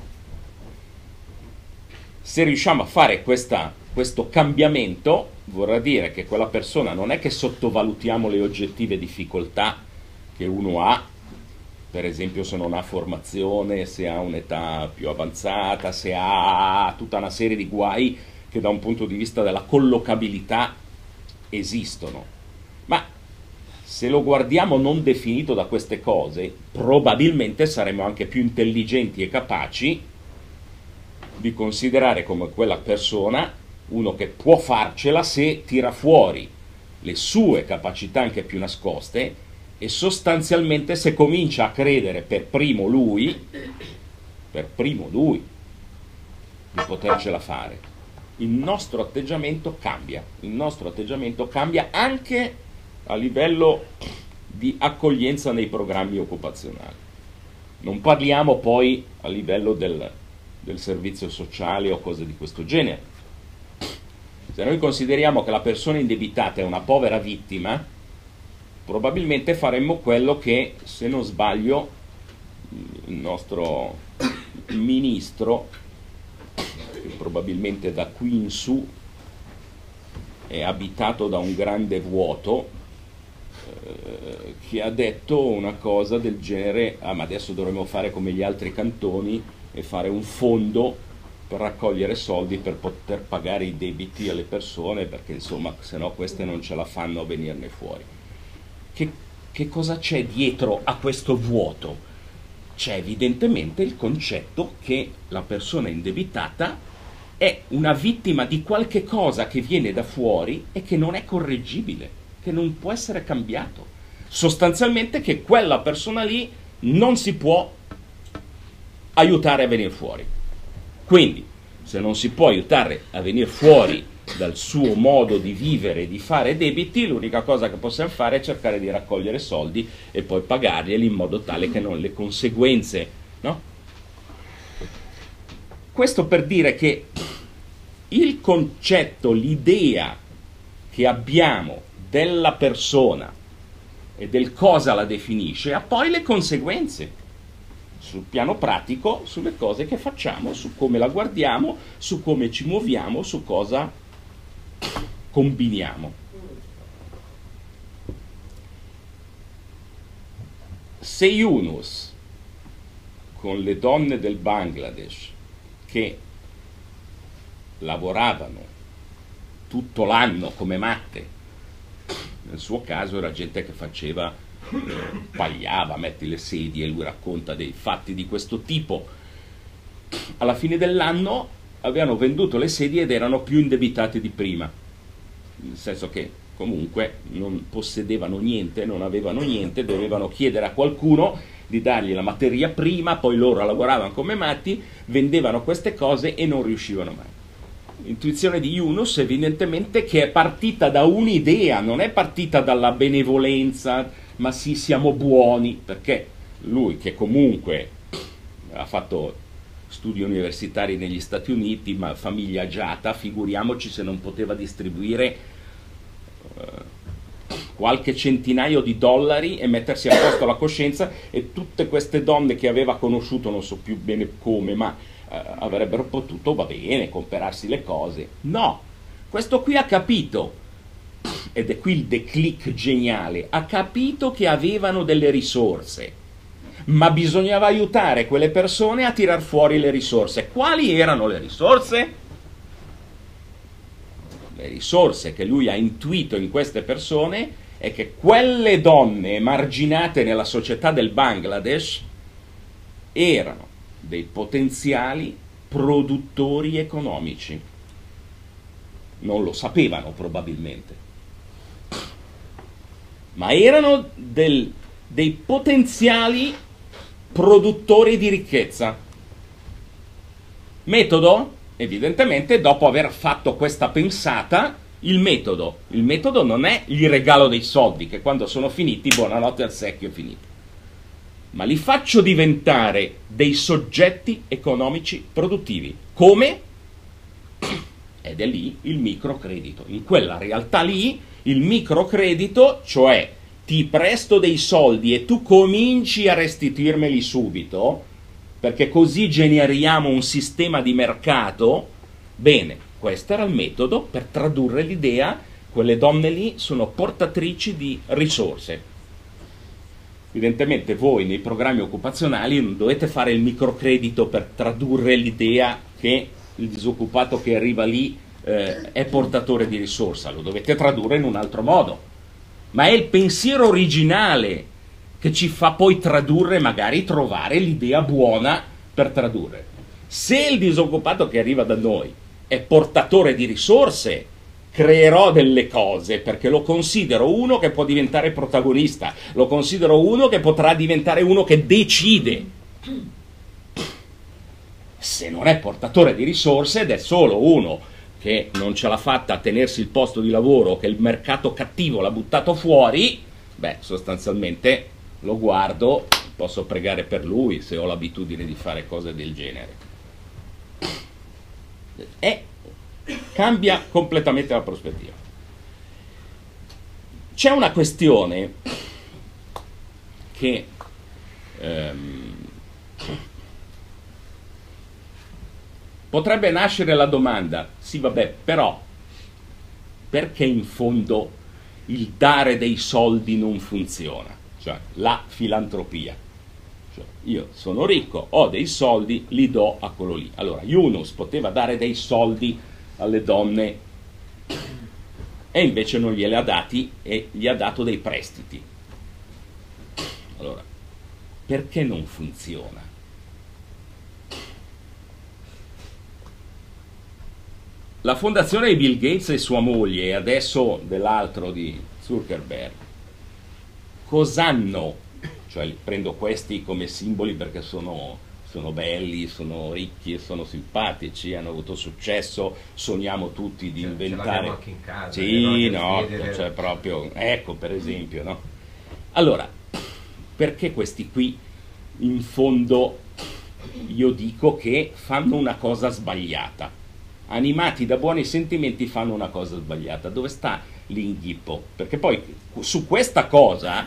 Se riusciamo a fare questo cambiamento, vorrà dire che quella persona non è che sottovalutiamo le oggettive difficoltà che uno ha, per esempio se non ha formazione, se ha un'età più avanzata, se ha tutta una serie di guai che da un punto di vista della collocabilità esistono, ma se lo guardiamo non definito da queste cose, probabilmente saremo anche più intelligenti e capaci di considerare come quella persona uno che può farcela se tira fuori le sue capacità anche più nascoste e sostanzialmente se comincia a credere per primo lui di potercela fare. Il nostro atteggiamento cambia anche a livello di accoglienza nei programmi occupazionali. Non parliamo poi a livello del servizio sociale o cose di questo genere. Se noi consideriamo che la persona indebitata è una povera vittima, probabilmente faremmo quello che, se non sbaglio, il nostro ministro, che probabilmente da qui in su è abitato da un grande vuoto, che ha detto una cosa del genere: ma adesso dovremmo fare come gli altri cantoni e fare un fondo per raccogliere soldi per poter pagare i debiti alle persone, perché insomma se no queste non ce la fanno a venirne fuori. Che cosa c'è dietro a questo vuoto? C'è evidentemente il concetto che la persona indebitata è una vittima di qualche cosa che viene da fuori e che non è correggibile, che non può essere cambiato. Sostanzialmente che quella persona lì non si può aiutare a venire fuori. Quindi, se non si può aiutare a venire fuori dal suo modo di vivere e di fare debiti, l'unica cosa che possiamo fare è cercare di raccogliere soldi e poi pagarglieli in modo tale che non le conseguenze, no? Questo per dire che il concetto, l'idea che abbiamo della persona e del cosa la definisce ha poi le conseguenze sul piano pratico, sulle cose che facciamo, su come la guardiamo, su come ci muoviamo, su cosa combiniamo. Se Yunus, con le donne del Bangladesh che lavoravano tutto l'anno come matte, nel suo caso era gente che faceva, pagliava, metti le sedie, lui racconta dei fatti di questo tipo, alla fine dell'anno avevano venduto le sedie ed erano più indebitati di prima, nel senso che comunque non possedevano niente, non avevano niente, dovevano chiedere a qualcuno di dargli la materia prima, poi loro lavoravano come matti, vendevano queste cose e non riuscivano mai. L'intuizione di Yunus evidentemente che è partita da un'idea, non è partita dalla benevolenza, ma sì, siamo buoni, perché lui che comunque ha fatto studi universitari negli Stati Uniti, ma famiglia agiata, figuriamoci se non poteva distribuire qualche centinaio di dollari e mettersi a posto la coscienza, e tutte queste donne che aveva conosciuto, non so più bene come, ma avrebbero potuto, va bene, comprarsi le cose. No, questo qui ha capito, ed è qui il declic geniale, ha capito che avevano delle risorse, ma bisognava aiutare quelle persone a tirar fuori le risorse. Quali erano le risorse? Le risorse che lui ha intuito in queste persone è che quelle donne emarginate nella società del Bangladesh erano dei potenziali produttori economici. Non lo sapevano probabilmente, ma erano dei potenziali produttori di ricchezza. Metodo? Evidentemente, dopo aver fatto questa pensata, il metodo non è gli regalo dei soldi, che quando sono finiti, buonanotte al secchio, è finito, ma li faccio diventare dei soggetti economici produttivi. Come? Ed è lì il microcredito. In quella realtà lì, il microcredito, cioè ti presto dei soldi e tu cominci a restituirmeli subito, perché così generiamo un sistema di mercato. Bene, questo era il metodo per tradurre l'idea. Quelle donne lì sono portatrici di risorse. Evidentemente voi nei programmi occupazionali non dovete fare il microcredito per tradurre l'idea che il disoccupato che arriva lì è portatore di risorsa, lo dovete tradurre in un altro modo, ma è il pensiero originale che ci fa poi tradurre, magari trovare l'idea buona per tradurre. Se il disoccupato che arriva da noi è portatore di risorse, creerò delle cose perché lo considero uno che può diventare protagonista, lo considero uno che potrà diventare uno che decide. Se non è portatore di risorse ed è solo uno che non ce l'ha fatta a tenersi il posto di lavoro, che il mercato cattivo l'ha buttato fuori, beh, sostanzialmente lo guardo, posso pregare per lui se ho l'abitudine di fare cose del genere. Cambia completamente la prospettiva. C'è una questione che potrebbe nascere la domanda, sì vabbè, però perché in fondo il dare dei soldi non funziona? Cioè la filantropia. Cioè, io sono ricco, ho dei soldi, li do a quello lì. Allora Yunus poteva dare dei soldi alle donne e invece non glieli ha dati e gli ha dato dei prestiti. Allora, perché non funziona? La fondazione di Bill Gates e sua moglie, e adesso dell'altro di Zuckerberg, cos'hanno? Cioè prendo questi come simboli perché sono belli, sono ricchi e sono simpatici, hanno avuto successo, sogniamo tutti di inventare. Ce l'abbiamo anche in casa. Sì, no, cioè proprio, ecco per esempio, no? Allora, perché questi qui in fondo io dico che fanno una cosa sbagliata? Animati da buoni sentimenti fanno una cosa sbagliata. Dove sta l'inghippo? Perché poi su questa cosa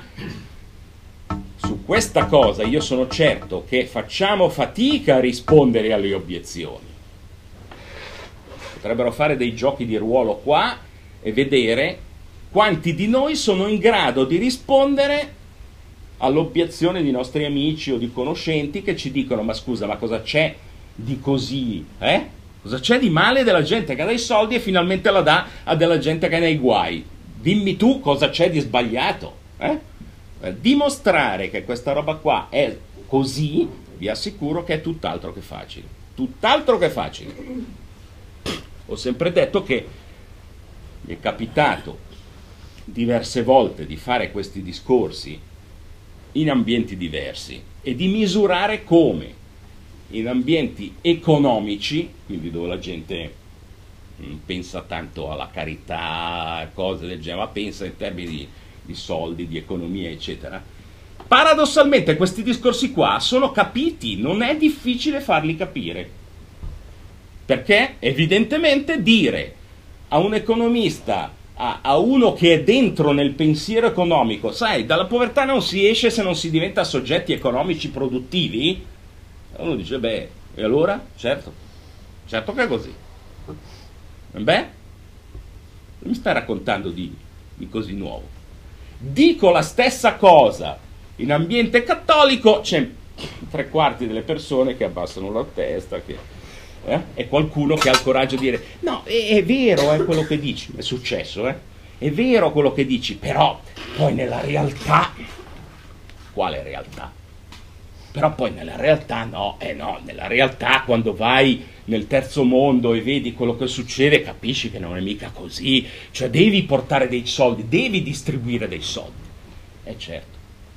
io sono certo che facciamo fatica a rispondere alle obiezioni. Potrebbero fare dei giochi di ruolo qua e vedere quanti di noi sono in grado di rispondere all'obiezione di nostri amici o di conoscenti che ci dicono: ma scusa, ma cosa c'è di così? Cosa c'è di male della gente che ha dei soldi e finalmente la dà a della gente che è nei guai? Dimmi tu cosa c'è di sbagliato. Dimostrare che questa roba qua è così, vi assicuro che è tutt'altro che facile. Tutt'altro che facile. Ho sempre detto che mi è capitato diverse volte di fare questi discorsi in ambienti diversi e di misurare come in ambienti economici, quindi dove la gente pensa tanto alla carità, cose del genere, ma pensa in termini di soldi, di economia, eccetera. Paradossalmente questi discorsi qua sono capiti, non è difficile farli capire, perché evidentemente dire a un economista, a uno che è dentro nel pensiero economico, sai, dalla povertà non si esce se non si diventa soggetti economici produttivi, uno dice, beh, e allora? Certo che è così. Beh, non mi stai raccontando di così nuovo. Dico la stessa cosa in ambiente cattolico, c'è 3/4 delle persone che abbassano la testa, e qualcuno che ha il coraggio di dire, no, è vero quello che dici, è successo, è vero quello che dici, però poi nella realtà, quale realtà? Però poi nella realtà no, nella realtà quando vai nel terzo mondo e vedi quello che succede capisci che non è mica così, cioè devi portare dei soldi, devi distribuire dei soldi. Certo.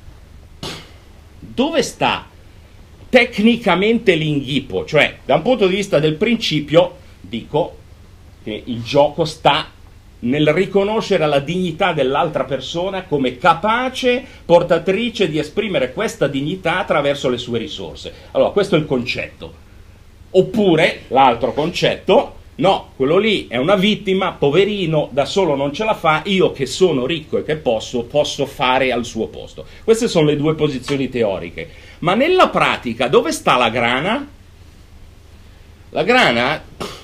Dove sta tecnicamente l'inghippo? Cioè, da un punto di vista del principio, dico che il gioco sta nel riconoscere la dignità dell'altra persona come capace portatrice di esprimere questa dignità attraverso le sue risorse. Allora, questo è il concetto. Oppure, l'altro concetto, no, quello lì è una vittima, poverino, da solo non ce la fa, io che sono ricco e che posso fare al suo posto. Queste sono le due posizioni teoriche. Ma nella pratica, dove sta la grana? La grana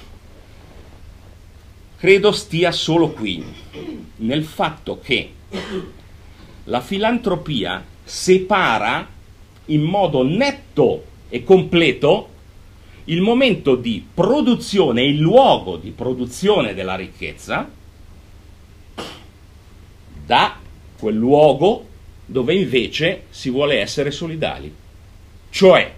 credo stia solo qui, nel fatto che la filantropia separa in modo netto e completo il momento di produzione, il luogo di produzione della ricchezza, da quel luogo dove invece si vuole essere solidali. Cioè,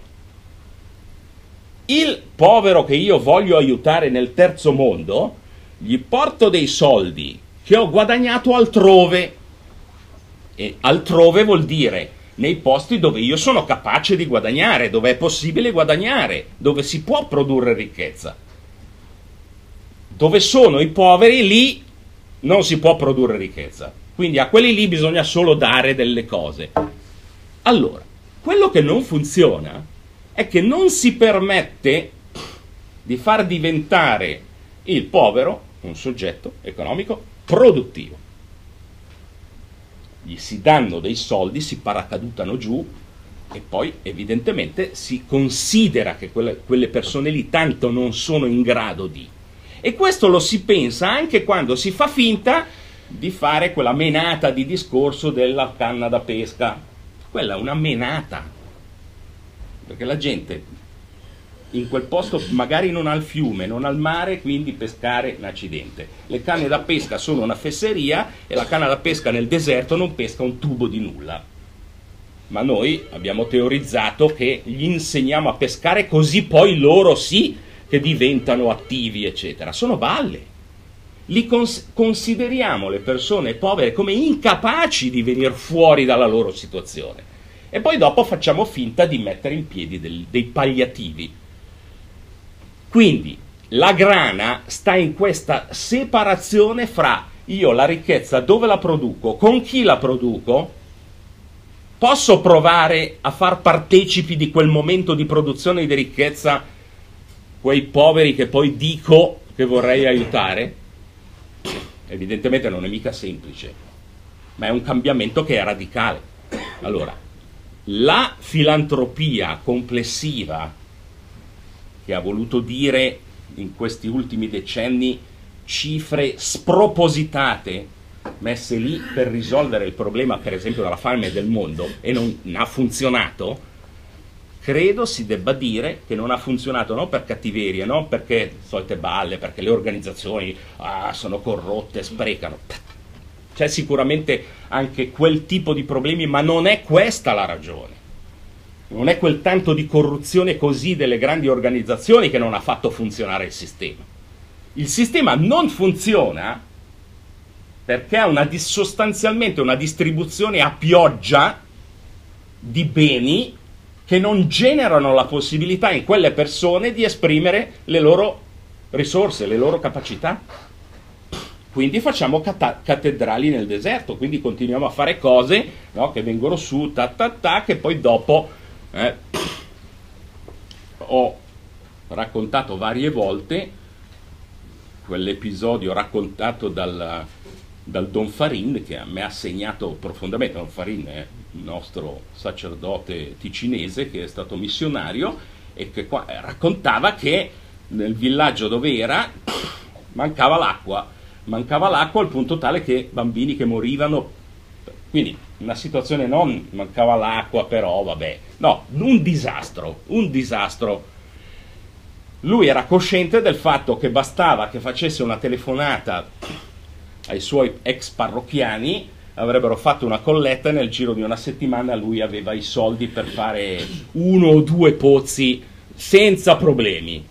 il povero che io voglio aiutare nel terzo mondo, gli porto dei soldi che ho guadagnato altrove, e altrove vuol dire nei posti dove io sono capace di guadagnare, dove è possibile guadagnare, dove si può produrre ricchezza. Dove sono i poveri, lì non si può produrre ricchezza. Quindi a quelli lì bisogna solo dare delle cose. Allora, quello che non funziona è che non si permette di far diventare il povero un soggetto economico produttivo. Gli si danno dei soldi, si paracadutano giù e poi evidentemente si considera che quelle persone lì tanto non sono in grado di. E questo lo si pensa anche quando si fa finta di fare quella menata di discorso della canna da pesca. Quella è una menata, perché la gente in quel posto magari non ha il fiume, non ha il mare, quindi pescare è un accidente. Le canne da pesca sono una fesseria e la canna da pesca nel deserto non pesca un tubo di nulla. Ma noi abbiamo teorizzato che gli insegniamo a pescare così poi loro sì che diventano attivi, eccetera. Sono balle. Consideriamo le persone povere come incapaci di venire fuori dalla loro situazione. E poi dopo facciamo finta di mettere in piedi dei palliativi. Quindi la grana sta in questa separazione fra io la ricchezza dove la produco, con chi la produco, posso provare a far partecipi di quel momento di produzione di ricchezza quei poveri che poi dico che vorrei aiutare? Evidentemente non è mica semplice, ma è un cambiamento che è radicale. Allora, la filantropia complessiva che ha voluto dire in questi ultimi decenni cifre spropositate messe lì per risolvere il problema, per esempio, della fame del mondo, e non ha funzionato, credo si debba dire che non ha funzionato non per cattiveria, non perché solite balle, perché le organizzazioni sono corrotte, sprecano. C'è sicuramente anche quel tipo di problemi, ma non è questa la ragione. Non è quel tanto di corruzione così delle grandi organizzazioni che non ha fatto funzionare il sistema. Il sistema non funziona perché ha sostanzialmente una distribuzione a pioggia di beni che non generano la possibilità in quelle persone di esprimere le loro risorse, le loro capacità. Quindi facciamo cattedrali nel deserto, quindi continuiamo a fare cose, no, che vengono su, che poi dopo ho raccontato varie volte quell'episodio raccontato dal Don Farin, che a me ha segnato profondamente. Don Farin è il nostro sacerdote ticinese che è stato missionario e che raccontava che nel villaggio dove era mancava l'acqua al punto tale che bambini che morivano, quindi una situazione, non mancava l'acqua però vabbè, no, un disastro. Lui era cosciente del fatto che bastava che facesse una telefonata ai suoi ex parrocchiani, avrebbero fatto una colletta e nel giro di una settimana lui aveva i soldi per fare 1 o 2 pozzi senza problemi.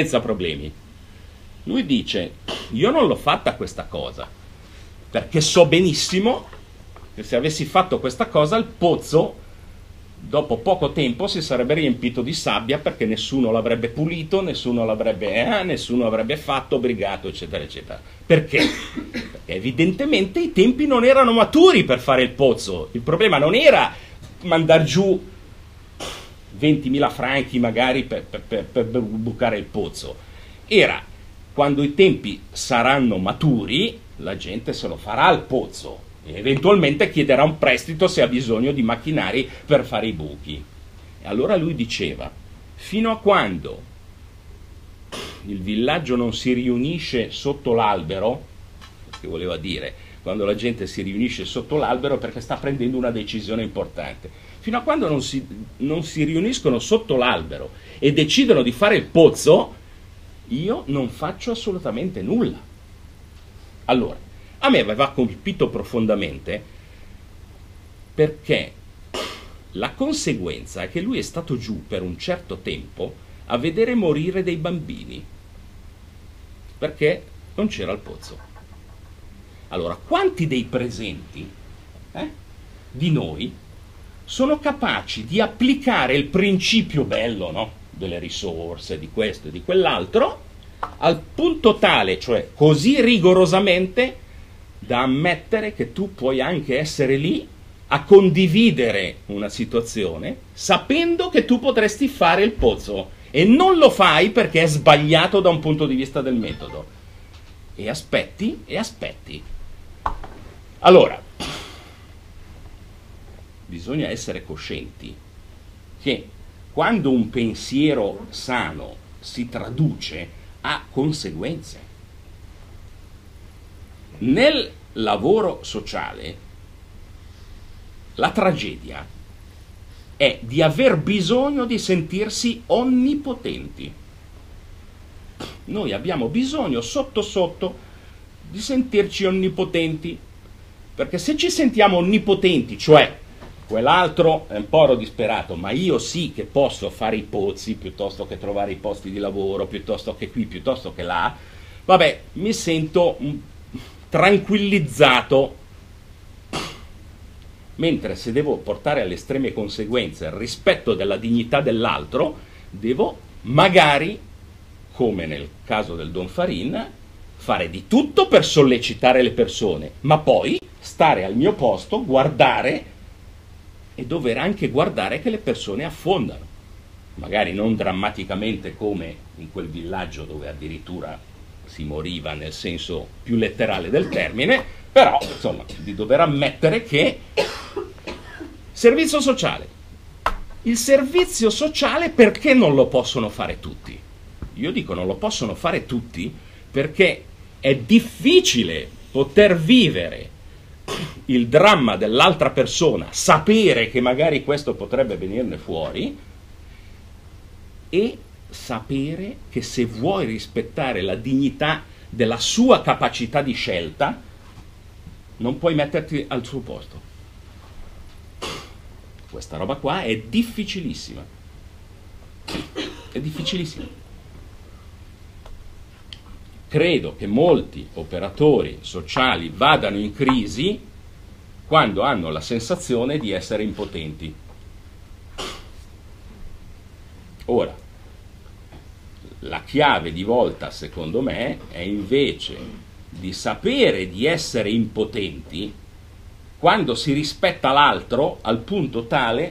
Lui dice: io non l'ho fatta questa cosa perché so benissimo che se avessi fatto questa cosa il pozzo dopo poco tempo si sarebbe riempito di sabbia, perché nessuno l'avrebbe pulito, nessuno avrebbe fatto, brigato, eccetera, eccetera. Perché? Perché evidentemente i tempi non erano maturi per fare il pozzo. Il problema non era mandar giù 20.000 franchi magari per bucare il pozzo. Era: quando i tempi saranno maturi, la gente se lo farà il pozzo. Eventualmente chiederà un prestito se ha bisogno di macchinari per fare i buchi. E allora lui diceva: fino a quando il villaggio non si riunisce sotto l'albero, che voleva dire, quando la gente si riunisce sotto l'albero perché sta prendendo una decisione importante, fino a quando non si riuniscono sotto l'albero e decidono di fare il pozzo, io non faccio assolutamente nulla. Allora, a me aveva colpito profondamente, perché la conseguenza è che lui è stato giù per un certo tempo a vedere morire dei bambini, perché non c'era il pozzo. Allora, quanti dei presenti di noi sono capaci di applicare il principio bello, no? Delle risorse, di questo e di quell'altro, al punto tale, cioè così rigorosamente, da ammettere che tu puoi anche essere lì a condividere una situazione sapendo che tu potresti fare il pozzo e non lo fai perché è sbagliato da un punto di vista del metodo, e aspetti. Allora, bisogna essere coscienti che quando un pensiero sano si traduce ha conseguenze. Nel lavoro sociale la tragedia è di aver bisogno di sentirsi onnipotenti. Noi abbiamo bisogno sotto sotto di sentirci onnipotenti, perché se ci sentiamo onnipotenti, cioè quell'altro è un po' disperato, ma io sì che posso fare i pozzi piuttosto che trovare i posti di lavoro, piuttosto che qui, piuttosto che là, vabbè, mi sento tranquillizzato. Mentre se devo portare alle estreme conseguenze il rispetto della dignità dell'altro, devo magari, come nel caso del Don Farin, fare di tutto per sollecitare le persone, ma poi stare al mio posto, guardare e dover anche guardare che le persone affondano. Magari non drammaticamente come in quel villaggio dove addirittura si moriva nel senso più letterale del termine, però insomma di dover ammettere che servizio sociale. Il servizio sociale perché non lo possono fare tutti? Io dico non lo possono fare tutti perché è difficile poter vivere il dramma dell'altra persona, sapere che magari questo potrebbe venirne fuori e sapere che se vuoi rispettare la dignità della sua capacità di scelta non puoi metterti al suo posto. Questa roba qua è difficilissima. È difficilissima. credo che molti operatori sociali vadano in crisi quando hanno la sensazione di essere impotenti. Ora, la chiave di volta, secondo me, è invece di sapere di essere impotenti quando si rispetta l'altro al punto tale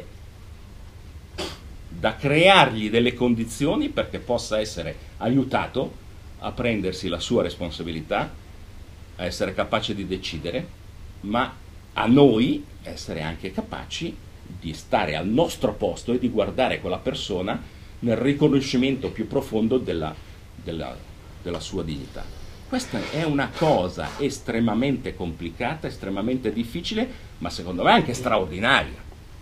da creargli delle condizioni perché possa essere aiutato a prendersi la sua responsabilità, a essere capace di decidere, ma a noi essere anche capaci di stare al nostro posto e di guardare quella persona nel riconoscimento più profondo della sua dignità. Questa è una cosa estremamente complicata, estremamente difficile, ma secondo me anche straordinaria.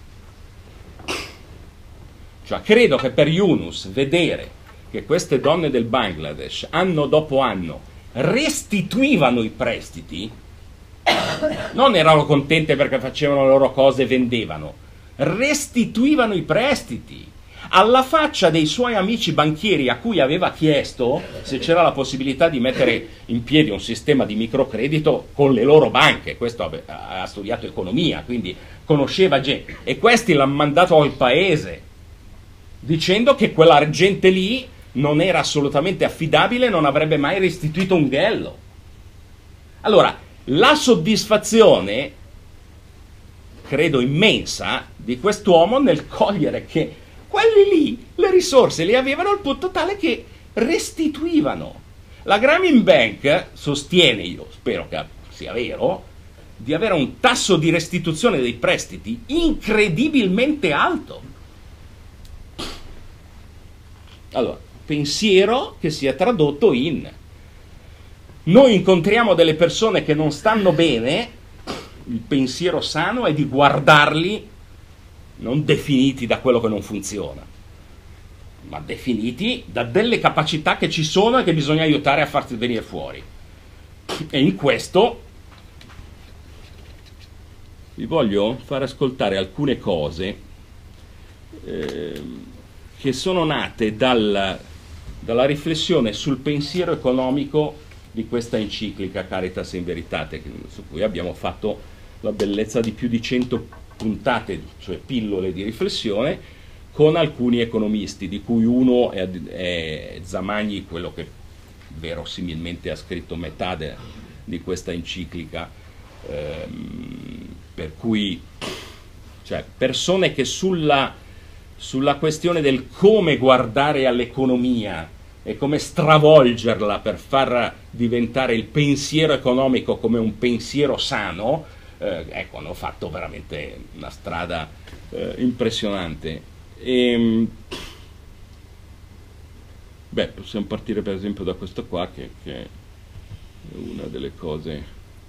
Cioè, credo che per Yunus vedere che queste donne del Bangladesh anno dopo anno restituivano i prestiti, non erano contente perché facevano le loro cose e vendevano, restituivano i prestiti alla faccia dei suoi amici banchieri a cui aveva chiesto se c'era la possibilità di mettere in piedi un sistema di microcredito con le loro banche. Questo ha studiato economia, quindi conosceva gente, e questi l'hanno mandato al paese dicendo che quella gente lì non era assolutamente affidabile, non avrebbe mai restituito un ghello. Allora, la soddisfazione, credo immensa, di quest'uomo nel cogliere che quelli lì le risorse le avevano al punto tale che restituivano. La Grameen Bank sostiene, io spero che sia vero, di avere un tasso di restituzione dei prestiti incredibilmente alto. Allora, pensiero che sia tradotto in: noi incontriamo delle persone che non stanno bene, il pensiero sano è di guardarli non definiti da quello che non funziona, ma definiti da delle capacità che ci sono e che bisogna aiutare a farsi venire fuori. E in questo vi voglio far ascoltare alcune cose che sono nate dalla riflessione sul pensiero economico di questa enciclica Caritas in Veritate, su cui abbiamo fatto la bellezza di più di 100 puntate, cioè pillole di riflessione, con alcuni economisti, di cui uno è Zamagni, quello che verosimilmente ha scritto metà di questa enciclica, per cui, cioè, persone che sulla questione del come guardare all'economia e come stravolgerla per far diventare il pensiero economico come un pensiero sano, ecco, hanno fatto veramente una strada impressionante. Possiamo partire per esempio da questo qua, che è una delle cose.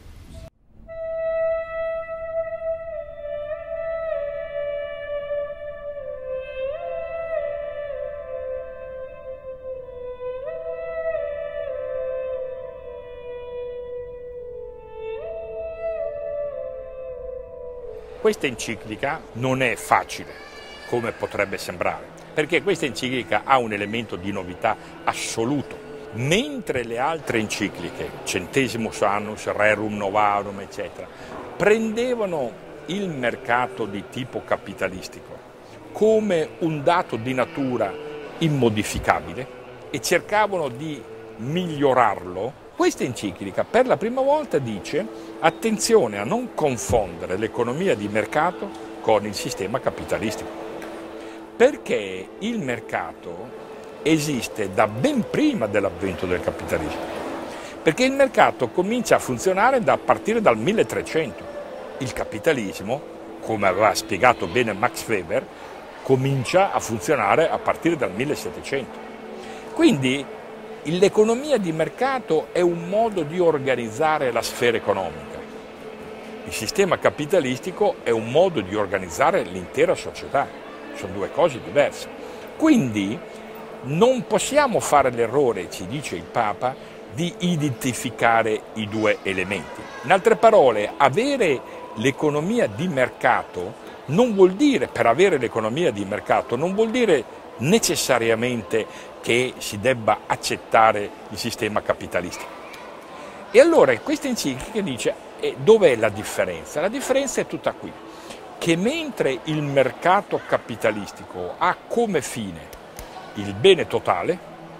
Questa enciclica non è facile, come potrebbe sembrare, perché questa enciclica ha un elemento di novità assoluto. Mentre le altre encicliche, Centesimus Annus, Rerum Novarum, eccetera, prendevano il mercato di tipo capitalistico come un dato di natura immodificabile e cercavano di migliorarlo, questa enciclica per la prima volta dice: attenzione a non confondere l'economia di mercato con il sistema capitalistico, perché il mercato esiste da ben prima dell'avvento del capitalismo, perché il mercato comincia a funzionare a partire dal 1300. Il capitalismo, come aveva spiegato bene Max Weber, comincia a funzionare a partire dal 1700. Quindi l'economia di mercato è un modo di organizzare la sfera economica. Il sistema capitalistico è un modo di organizzare l'intera società. Sono due cose diverse. Quindi non possiamo fare l'errore, ci dice il Papa, di identificare i due elementi. In altre parole, avere l'economia di mercato non vuol dire, per avere l'economia di mercato, non vuol dire necessariamente che si debba accettare il sistema capitalistico. E allora questa enciclica dice, dov'è la differenza? La differenza è tutta qui, che mentre il mercato capitalistico ha come fine il bene totale,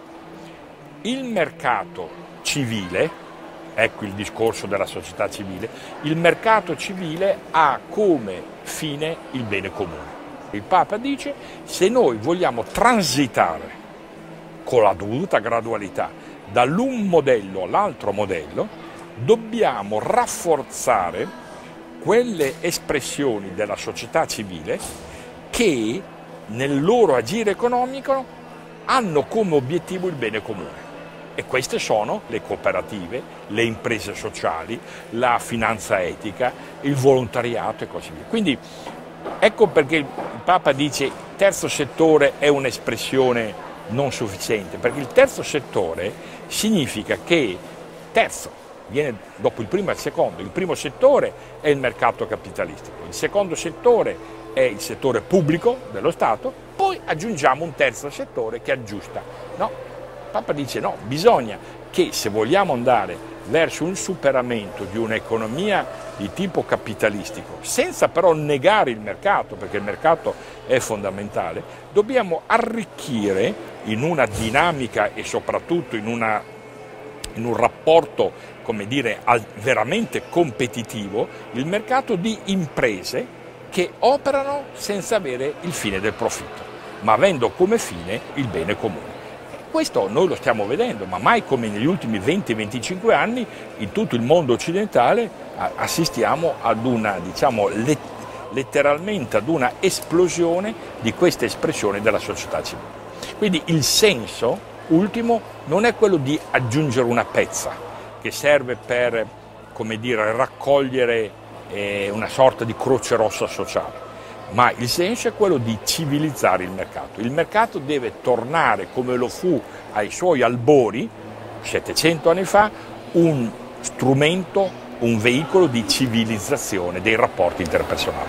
il mercato civile, ecco il discorso della società civile, il mercato civile ha come fine il bene comune. Il Papa dice, se noi vogliamo transitare con la dovuta gradualità dall'un modello all'altro modello, dobbiamo rafforzare quelle espressioni della società civile che nel loro agire economico hanno come obiettivo il bene comune. E queste sono le cooperative, le imprese sociali, la finanza etica, il volontariato e così via. Quindi ecco perché il Papa dice il terzo settore è un'espressione non sufficiente, perché il terzo settore significa che terzo viene dopo il primo e il secondo. Il primo settore è il mercato capitalistico, il secondo settore è il settore pubblico dello Stato, poi aggiungiamo un terzo settore che aggiusta. No, il Papa dice no, bisogna che se vogliamo andare verso un superamento di un'economia di tipo capitalistico, senza però negare il mercato, perché il mercato è fondamentale, dobbiamo arricchire in una dinamica e soprattutto in un rapporto, come dire, veramente competitivo, il mercato di imprese che operano senza avere il fine del profitto, ma avendo come fine il bene comune. Questo noi lo stiamo vedendo, ma mai come negli ultimi 20-25 anni in tutto il mondo occidentale assistiamo ad una, diciamo, letteralmente ad una esplosione di queste espressioni della società civile. Quindi il senso ultimo non è quello di aggiungere una pezza che serve per, come dire, raccogliere una sorta di croce rossa sociale, ma il senso è quello di civilizzare il mercato. Il mercato deve tornare come lo fu ai suoi albori 700 anni fa, un strumento, un veicolo di civilizzazione dei rapporti interpersonali.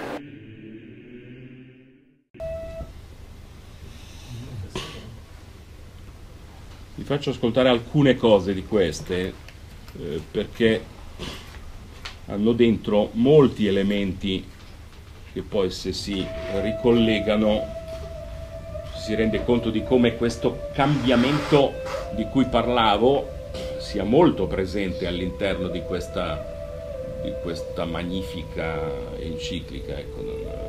Vi faccio ascoltare alcune cose di queste perché hanno dentro molti elementi che poi, se si ricollegano, si rende conto di come questo cambiamento di cui parlavo sia molto presente all'interno di questa magnifica enciclica. Ecco.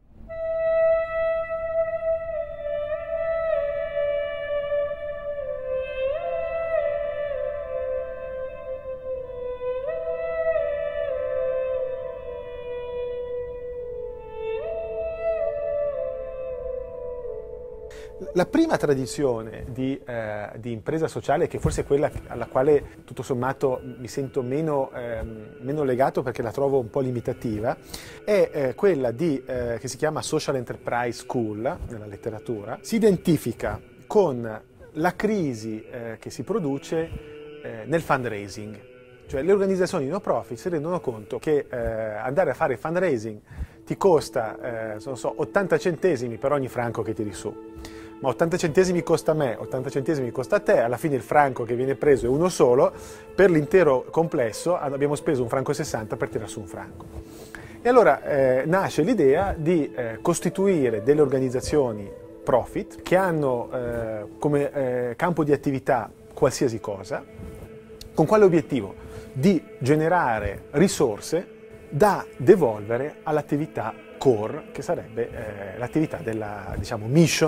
La prima tradizione di impresa sociale, che forse è quella alla quale tutto sommato mi sento meno legato perché la trovo un po' limitativa, è quella che si chiama Social Enterprise School nella letteratura. Si identifica con la crisi che si produce nel fundraising. Cioè le organizzazioni no profit si rendono conto che andare a fare fundraising ti costa, non so, 80 centesimi per ogni franco che tiri su. Ma 80 centesimi costa a me, 80 centesimi costa a te, alla fine il franco che viene preso è uno solo, per l'intero complesso abbiamo speso £1,60 per tirare su un franco. E allora nasce l'idea di costituire delle organizzazioni profit che hanno come campo di attività qualsiasi cosa, con quale obiettivo? Di generare risorse da devolvere all'attività core, che sarebbe l'attività della, diciamo,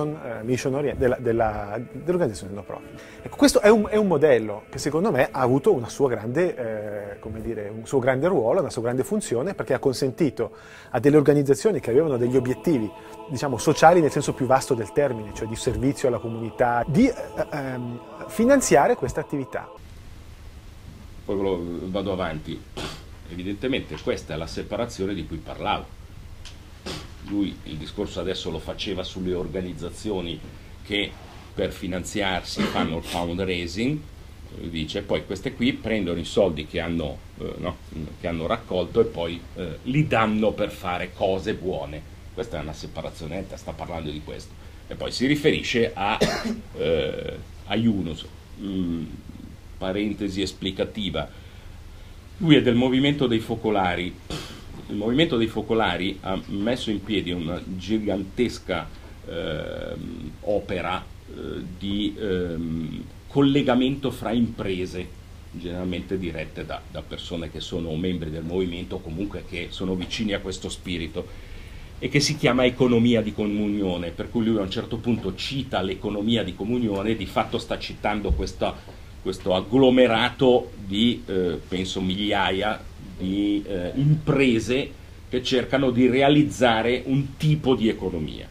dell'organizzazione no profit. Ecco, questo è un modello che secondo me ha avuto una sua grande, un suo grande ruolo, una sua grande funzione, perché ha consentito a delle organizzazioni che avevano degli obiettivi, diciamo, sociali nel senso più vasto del termine, cioè di servizio alla comunità, di finanziare questa attività. Poi vado avanti. Evidentemente questa è la separazione di cui parlavo. Lui il discorso adesso lo faceva sulle organizzazioni che per finanziarsi fanno il fundraising, dice, poi queste qui prendono i soldi che hanno raccolto e poi li danno per fare cose buone. Questa è una separazione netta, sta parlando di questo. E poi si riferisce a Yunus, parentesi esplicativa. Lui è del movimento dei focolari. Il movimento dei focolari ha messo in piedi una gigantesca opera di collegamento fra imprese, generalmente dirette da persone che sono membri del movimento o comunque che sono vicini a questo spirito, e che si chiama economia di comunione, per cui lui a un certo punto cita l'economia di comunione e di fatto sta citando questo agglomerato di, penso, migliaia di imprese che cercano di realizzare un tipo di economia.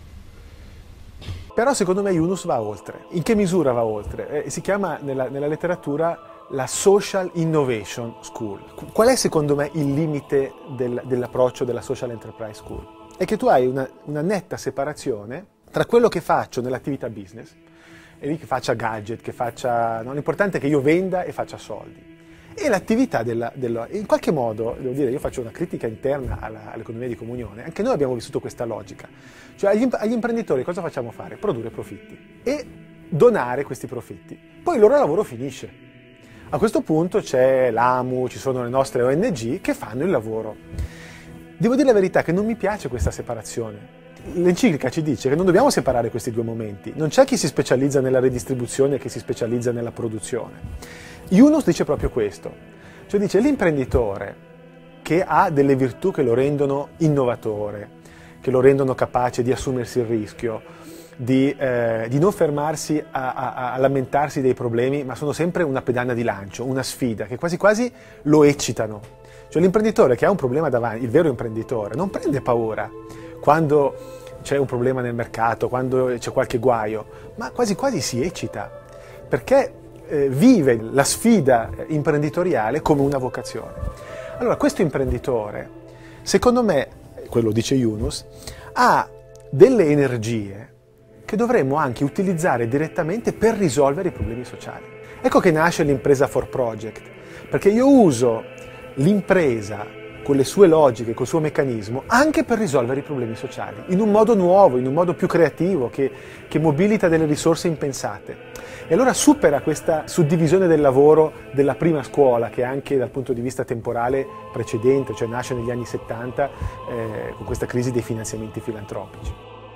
Però secondo me Yunus va oltre. In che misura va oltre? Si chiama nella letteratura la Social Innovation School. Qual è secondo me il limite dell'approccio della Social Enterprise School? È che tu hai una netta separazione tra quello che faccio nell'attività business, e lì che faccia gadget, che faccia... No, l'importante è che io venda e faccia soldi, e l'attività in qualche modo, devo dire, io faccio una critica interna all'economia di comunione, anche noi abbiamo vissuto questa logica. Cioè agli imprenditori cosa facciamo fare? Produrre profitti e donare questi profitti. Poi il loro lavoro finisce. A questo punto c'è l'AMU, ci sono le nostre ONG che fanno il lavoro. Devo dire la verità che non mi piace questa separazione. L'enciclica ci dice che non dobbiamo separare questi due momenti. Non c'è chi si specializza nella redistribuzione e chi si specializza nella produzione. Yunus dice proprio questo. Cioè dice l'imprenditore che ha delle virtù che lo rendono innovatore, che lo rendono capace di assumersi il rischio, di non fermarsi a lamentarsi dei problemi, ma sono sempre una pedana di lancio, una sfida, che quasi quasi lo eccitano. Cioè l'imprenditore che ha un problema davanti, il vero imprenditore, non prende paura quando c'è un problema nel mercato, quando c'è qualche guaio, ma quasi quasi si eccita, perché vive la sfida imprenditoriale come una vocazione. Allora questo imprenditore, secondo me, quello dice Yunus, ha delle energie che dovremmo anche utilizzare direttamente per risolvere i problemi sociali. Ecco che nasce l'impresa for project, perché io uso l'impresa con le sue logiche, col suo meccanismo, anche per risolvere i problemi sociali, in un modo nuovo, in un modo più creativo, che mobilita delle risorse impensate. E allora supera questa suddivisione del lavoro della prima scuola, che anche dal punto di vista temporale precedente, cioè nasce negli anni 70 con questa crisi dei finanziamenti filantropici.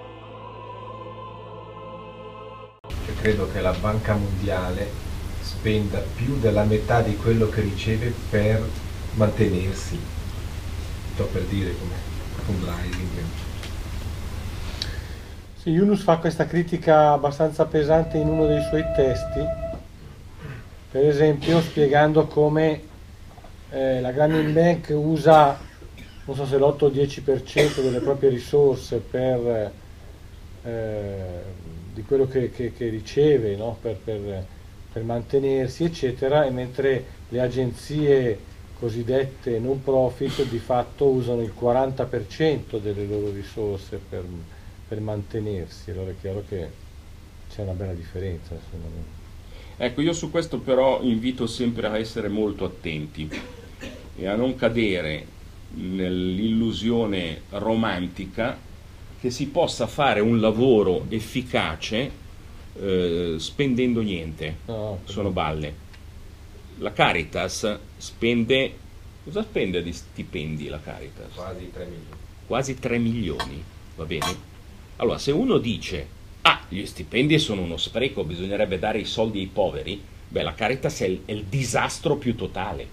Io credo che la Banca Mondiale spenda più della metà di quello che riceve per mantenersi, sto per dire, come fundraising. Sì, Yunus fa questa critica abbastanza pesante in uno dei suoi testi, per esempio spiegando come la Grameen Bank usa, non so se l'8 o 10% delle proprie risorse di quello che riceve, no? per mantenersi, eccetera, e mentre le agenzie cosiddette non profit di fatto usano il 40% delle loro risorse per mantenersi. Allora è chiaro che c'è una bella differenza, secondo me. Ecco, io su questo però invito sempre a essere molto attenti e a non cadere nell'illusione romantica che si possa fare un lavoro efficace spendendo niente. No, sono balle. La Caritas spende, cosa spende di stipendi la Caritas? Quasi 3 milioni. Quasi 3 milioni, va bene? Allora, se uno dice, gli stipendi sono uno spreco, bisognerebbe dare i soldi ai poveri, beh, la Caritas è il disastro più totale,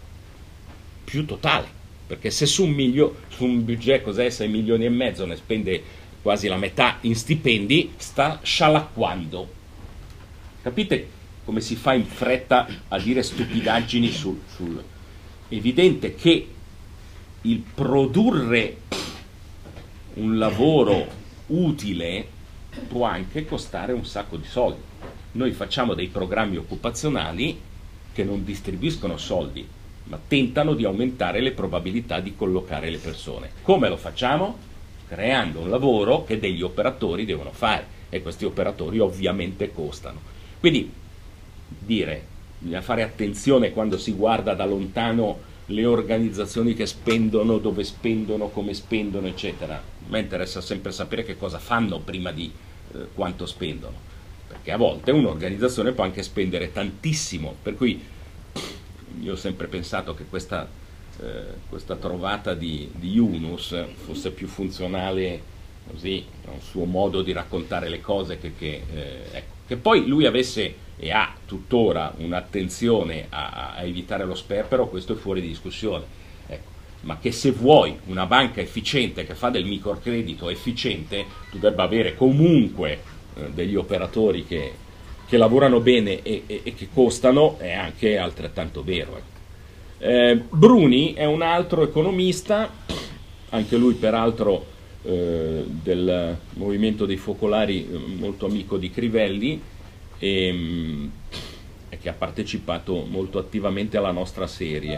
perché se su un budget, cos'è, 6 milioni e mezzo, ne spende quasi la metà in stipendi, sta scialacquando. Capite come si fa in fretta a dire stupidaggini sul... Evidente che il produrre un lavoro utile può anche costare un sacco di soldi. Noi facciamo dei programmi occupazionali che non distribuiscono soldi, ma tentano di aumentare le probabilità di collocare le persone. Come lo facciamo? Creando un lavoro che degli operatori devono fare, e questi operatori ovviamente costano. Quindi bisogna fare attenzione quando si guarda da lontano le organizzazioni che spendono, dove spendono, come spendono, eccetera. A me interessa sempre sapere che cosa fanno prima di quanto spendono, perché a volte un'organizzazione può anche spendere tantissimo, per cui io ho sempre pensato che questa trovata di Yunus fosse più funzionale così a un suo modo di raccontare le cose ecco. Che poi lui avesse e ha tuttora un'attenzione a evitare lo sperpero, questo è fuori di discussione, ecco. Ma che se vuoi una banca efficiente che fa del microcredito efficiente, tu debba avere comunque degli operatori che lavorano bene e che costano, è anche altrettanto vero, ecco. Bruni è un altro economista, anche lui peraltro del movimento dei focolari, molto amico di Crivelli, e che ha partecipato molto attivamente alla nostra serie.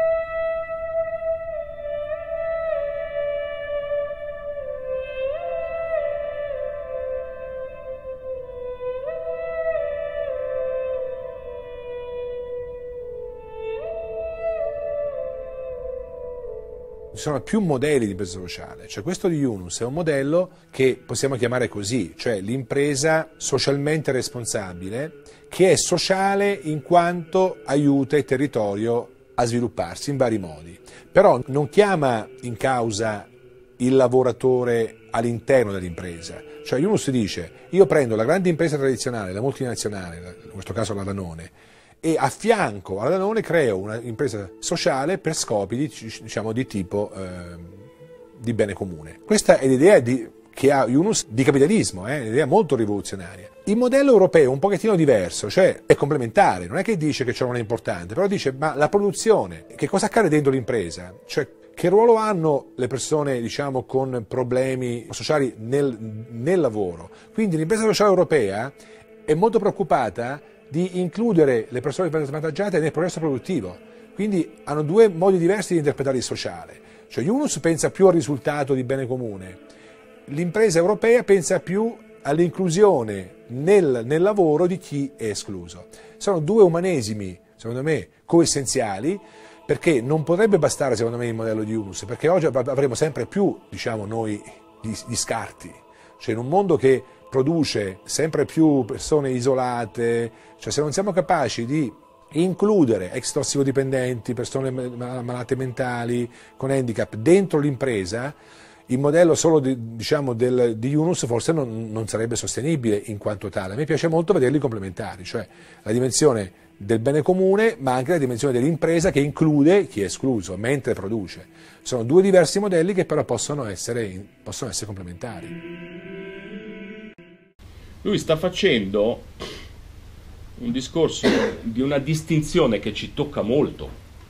Ci sono più modelli di impresa sociale, cioè questo di Yunus è un modello che possiamo chiamare così, cioè l'impresa socialmente responsabile, che è sociale in quanto aiuta il territorio a svilupparsi in vari modi, però non chiama in causa il lavoratore all'interno dell'impresa. Cioè Yunus dice: io prendo la grande impresa tradizionale, la multinazionale, in questo caso la Danone, e a fianco alla Danone creo un'impresa sociale per scopi di tipo di bene comune. Questa è l'idea che ha Yunus di capitalismo, è un'idea molto rivoluzionaria. Il modello europeo è un pochettino diverso, cioè è complementare, non è che dice che ciò non è importante, però dice: ma la produzione, che cosa accade dentro l'impresa? Cioè che ruolo hanno le persone, diciamo, con problemi sociali nel lavoro? Quindi l'impresa sociale europea è molto preoccupata di includere le persone svantaggiate nel processo produttivo, quindi hanno due modi diversi di interpretare il sociale. Cioè Yunus pensa più al risultato di bene comune, l'impresa europea pensa più all'inclusione nel lavoro di chi è escluso. Sono due umanesimi, secondo me, coessenziali, perché non potrebbe bastare, secondo me, il modello di Yunus, perché oggi avremo sempre più, diciamo noi, gli scarti, cioè in un mondo che produce sempre più persone isolate, cioè se non siamo capaci di includere ex tossicodipendenti, persone malate mentali, con handicap dentro l'impresa, il modello solo di Yunus forse non sarebbe sostenibile in quanto tale. A me piace molto vederli complementari, cioè la dimensione del bene comune ma anche la dimensione dell'impresa che include chi è escluso mentre produce. Sono due diversi modelli che però possono essere complementari. Lui sta facendo un discorso di una distinzione che ci tocca molto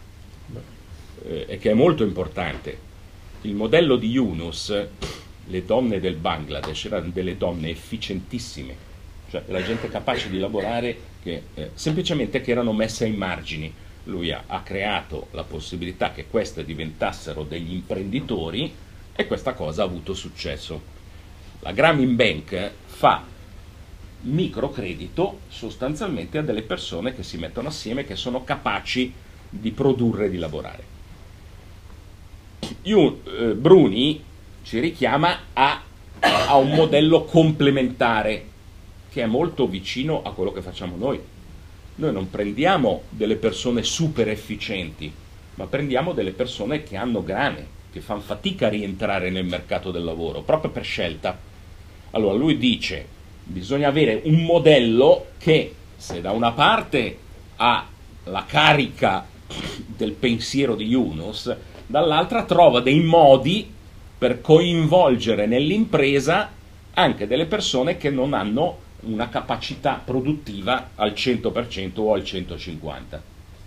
e che è molto importante. Il modello di Yunus, le donne del Bangladesh erano delle donne efficientissime, cioè la gente capace di lavorare semplicemente che erano messe ai margini. Lui ha creato la possibilità che queste diventassero degli imprenditori e questa cosa ha avuto successo. La Grameen Bank fa microcredito sostanzialmente a delle persone che si mettono assieme, che sono capaci di produrre e di lavorare. Bruni ci richiama a un modello complementare che è molto vicino a quello che facciamo noi. Noi non prendiamo delle persone super efficienti, ma prendiamo delle persone che hanno grane, che fanno fatica a rientrare nel mercato del lavoro, proprio per scelta. Allora lui dice: bisogna avere un modello che, se da una parte ha la carica del pensiero di Yunus, dall'altra trova dei modi per coinvolgere nell'impresa anche delle persone che non hanno una capacità produttiva al 100% o al 150%.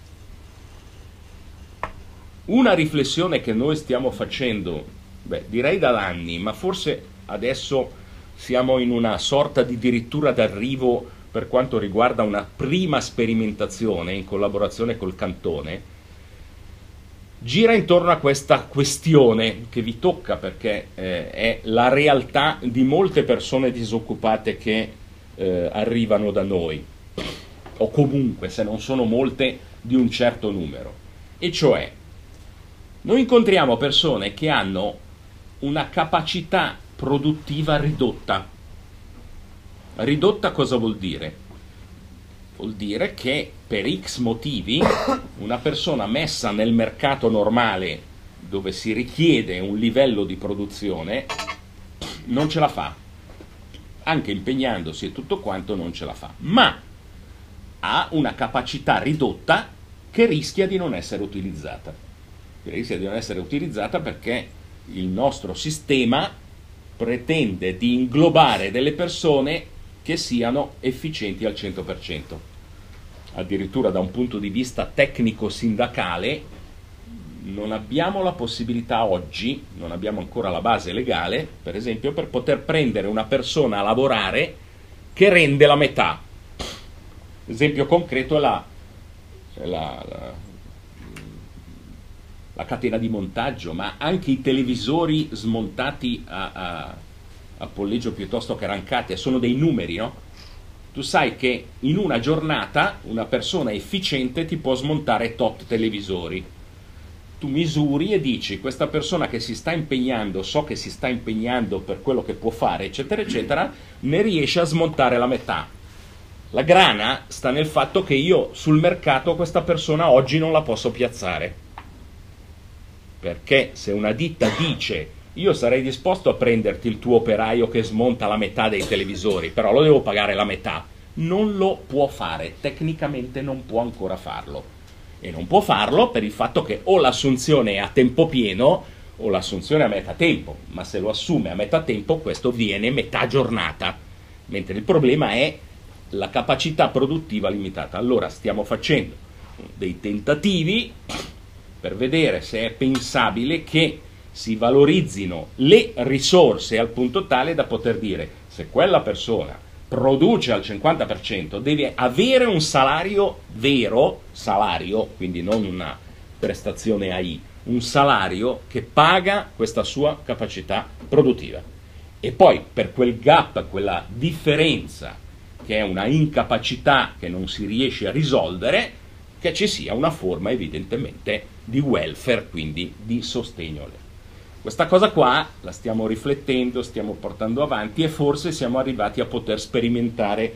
Una riflessione che noi stiamo facendo, direi da anni, ma forse adesso siamo in una sorta di dirittura d'arrivo per quanto riguarda una prima sperimentazione in collaborazione col Cantone, gira intorno a questa questione che vi tocca perché è la realtà di molte persone disoccupate che arrivano da noi, o comunque, se non sono molte, di un certo numero. E cioè, noi incontriamo persone che hanno una capacità produttiva ridotta, Ridotta cosa vuol dire? Vuol dire che per X motivi una persona messa nel mercato normale, dove si richiede un livello di produzione, non ce la fa. Anche impegnandosi e tutto quanto non ce la fa. Ma ha una capacità ridotta che rischia di non essere utilizzata. Rischia di non essere utilizzata perché il nostro sistema pretende di inglobare delle persone che siano efficienti al 100%. Addirittura da un punto di vista tecnico-sindacale non abbiamo la possibilità oggi, non abbiamo ancora la base legale, per esempio, per poter prendere una persona a lavorare che rende la metà. Esempio concreto è la catena di montaggio, ma anche i televisori smontati a polleggio piuttosto che rancati, sono dei numeri, no? Tu sai che in una giornata una persona efficiente ti può smontare tot televisori. Tu misuri e dici, questa persona che si sta impegnando, so che si sta impegnando per quello che può fare, eccetera, eccetera, ne riesce a smontare la metà. La grana sta nel fatto che io sul mercato questa persona oggi non la posso piazzare. Perché se una ditta dice io sarei disposto a prenderti il tuo operaio che smonta la metà dei televisori, però lo devo pagare la metà, non lo può fare, tecnicamente non può ancora farlo. E non può farlo per il fatto che o l'assunzione è a tempo pieno o l'assunzione è a metà tempo, ma se lo assume a metà tempo questo viene metà giornata, mentre il problema è la capacità produttiva limitata. Allora stiamo facendo dei tentativi per vedere se è pensabile che si valorizzino le risorse al punto tale da poter dire se quella persona produce al 50% deve avere un salario vero, salario, quindi non una prestazione AI, un salario che paga questa sua capacità produttiva. E poi per quel gap, quella differenza che è una incapacità che non si riesce a risolvere, che ci sia una forma evidentemente di welfare, quindi di sostegno. Questa cosa qua la stiamo riflettendo, stiamo portando avanti e forse siamo arrivati a poter sperimentare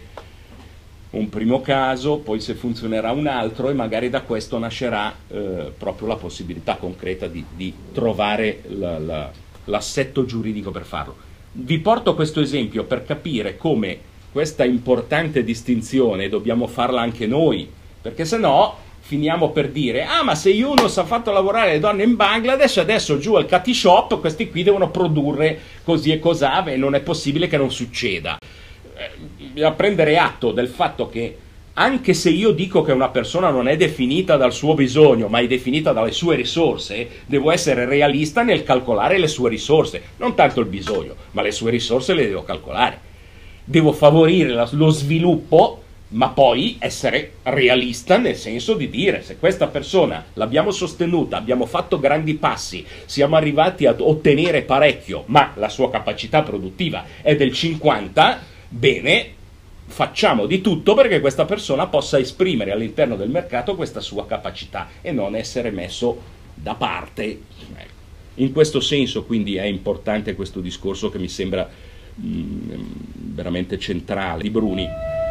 un primo caso, poi se funzionerà un altro e magari da questo nascerà proprio la possibilità concreta di trovare l'assetto giuridico per farlo. Vi porto questo esempio per capire come questa importante distinzione dobbiamo farla anche noi, perché se no finiamo per dire ma se Yunus ha fatto lavorare le donne in Bangladesh, adesso giù al Cati Shop questi qui devono produrre così e cos'ha, e non è possibile che non succeda. Bisogna prendere atto del fatto che anche se io dico che una persona non è definita dal suo bisogno ma è definita dalle sue risorse, devo essere realista nel calcolare le sue risorse, non tanto il bisogno, ma le sue risorse le devo calcolare. Devo favorire lo sviluppo, ma poi essere realista nel senso di dire se questa persona l'abbiamo sostenuta, abbiamo fatto grandi passi, siamo arrivati ad ottenere parecchio, ma la sua capacità produttiva è del 50, bene, facciamo di tutto perché questa persona possa esprimere all'interno del mercato questa sua capacità e non essere messo da parte. In questo senso quindi è importante questo discorso che mi sembra veramente centrale di Bruni.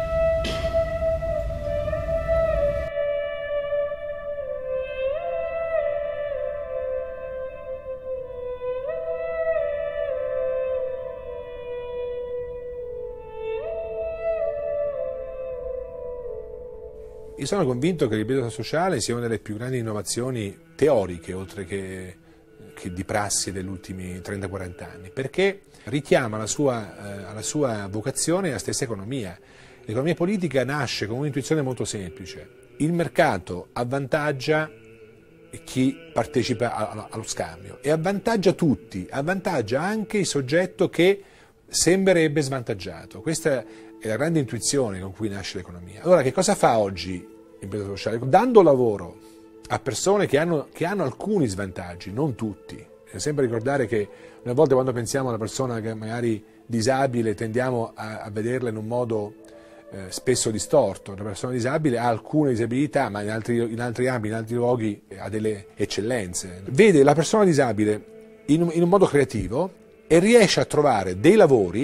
Io sono convinto che l'impresa sociale sia una delle più grandi innovazioni teoriche, oltre che di prassi degli ultimi 30-40 anni, perché richiama alla sua vocazione la stessa economia. L'economia politica nasce con un'intuizione molto semplice. Il mercato avvantaggia chi partecipa allo scambio e avvantaggia tutti, avvantaggia anche il soggetto che sembrerebbe svantaggiato. Questa è la grande intuizione con cui nasce l'economia. Allora, che cosa fa oggi l'impresa sociale? Dando lavoro a persone che hanno alcuni svantaggi, non tutti. Bisogna sempre ricordare che una volta quando pensiamo a una persona che magari disabile tendiamo a vederla in un modo spesso distorto. Una persona disabile ha alcune disabilità, ma in altri ambiti, in altri luoghi ha delle eccellenze. Vede la persona disabile in un modo creativo e riesce a trovare dei lavori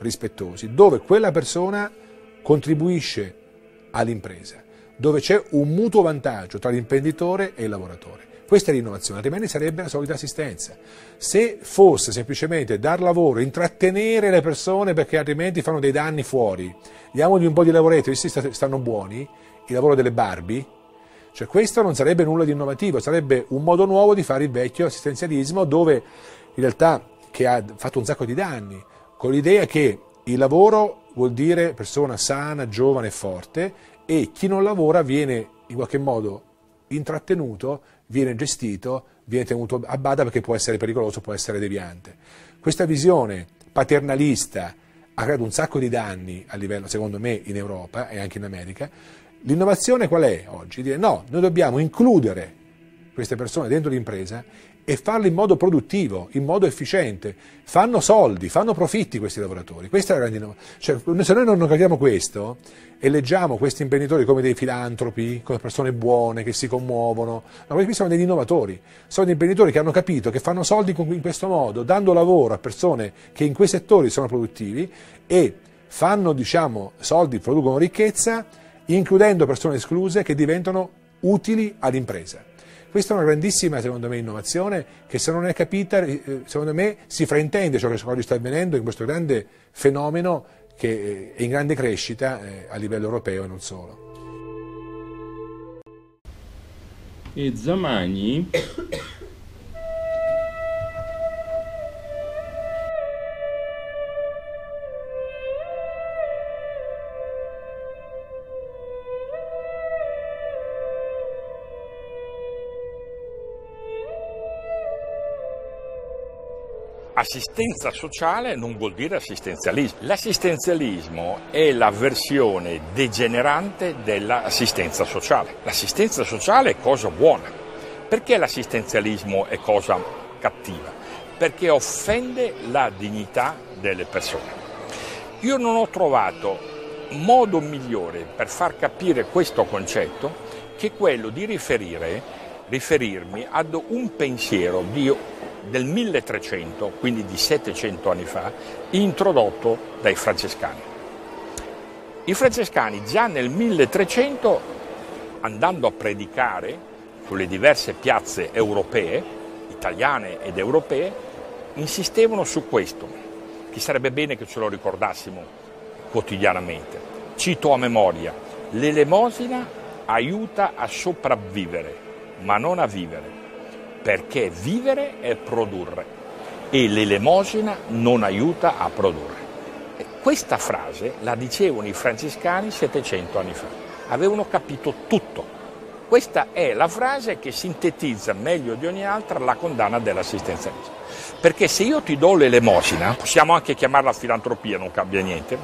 rispettosi, dove quella persona contribuisce all'impresa, dove c'è un mutuo vantaggio tra l'imprenditore e il lavoratore. Questa è l'innovazione, altrimenti sarebbe la solita assistenza. Se fosse semplicemente dar lavoro, intrattenere le persone perché altrimenti fanno dei danni fuori, diamogli un po' di lavoretto, questi stanno buoni, il lavoro delle Barbie, cioè questo non sarebbe nulla di innovativo, sarebbe un modo nuovo di fare il vecchio assistenzialismo dove in realtà che ha fatto un sacco di danni, con l'idea che il lavoro vuol dire persona sana, giovane e forte e chi non lavora viene in qualche modo intrattenuto, viene gestito, viene tenuto a bada perché può essere pericoloso, può essere deviante. Questa visione paternalista ha creato un sacco di danni a livello, secondo me, in Europa e anche in America. L'innovazione qual è oggi? Dire no, noi dobbiamo includere queste persone dentro l'impresa e farlo in modo produttivo, in modo efficiente. Fanno soldi, fanno profitti questi lavoratori. Questa è la grande innovazione. Cioè, se noi non capiamo questo e leggiamo questi imprenditori come dei filantropi, come persone buone che si commuovono, ma questi sono degli innovatori, sono degli imprenditori che hanno capito che fanno soldi in questo modo, dando lavoro a persone che in quei settori sono produttivi e fanno, diciamo, soldi, producono ricchezza, includendo persone escluse che diventano utili all'impresa. Questa è una grandissima, secondo me, innovazione che se non è capita, secondo me, si fraintende ciò che oggi sta avvenendo in questo grande fenomeno che è in grande crescita a livello europeo e non solo. E Zamagni Assistenza sociale non vuol dire assistenzialismo. L'assistenzialismo è la versione degenerante dell'assistenza sociale. L'assistenza sociale è cosa buona. Perché l'assistenzialismo è cosa cattiva? Perché offende la dignità delle persone. Io non ho trovato modo migliore per far capire questo concetto che quello di riferirmi ad un pensiero del 1300, quindi di 700 anni fa, introdotto dai francescani. I francescani già nel 1300, andando a predicare sulle diverse piazze europee, italiane ed europee, insistevano su questo, che sarebbe bene che ce lo ricordassimo quotidianamente. Cito a memoria: l'elemosina aiuta a sopravvivere, ma non a vivere, perché vivere è produrre e l'elemosina non aiuta a produrre. E questa frase la dicevano i francescani 700 anni fa, avevano capito tutto. Questa è la frase che sintetizza meglio di ogni altra la condanna dell'assistenzialismo. Perché se io ti do l'elemosina, possiamo anche chiamarla filantropia, non cambia niente,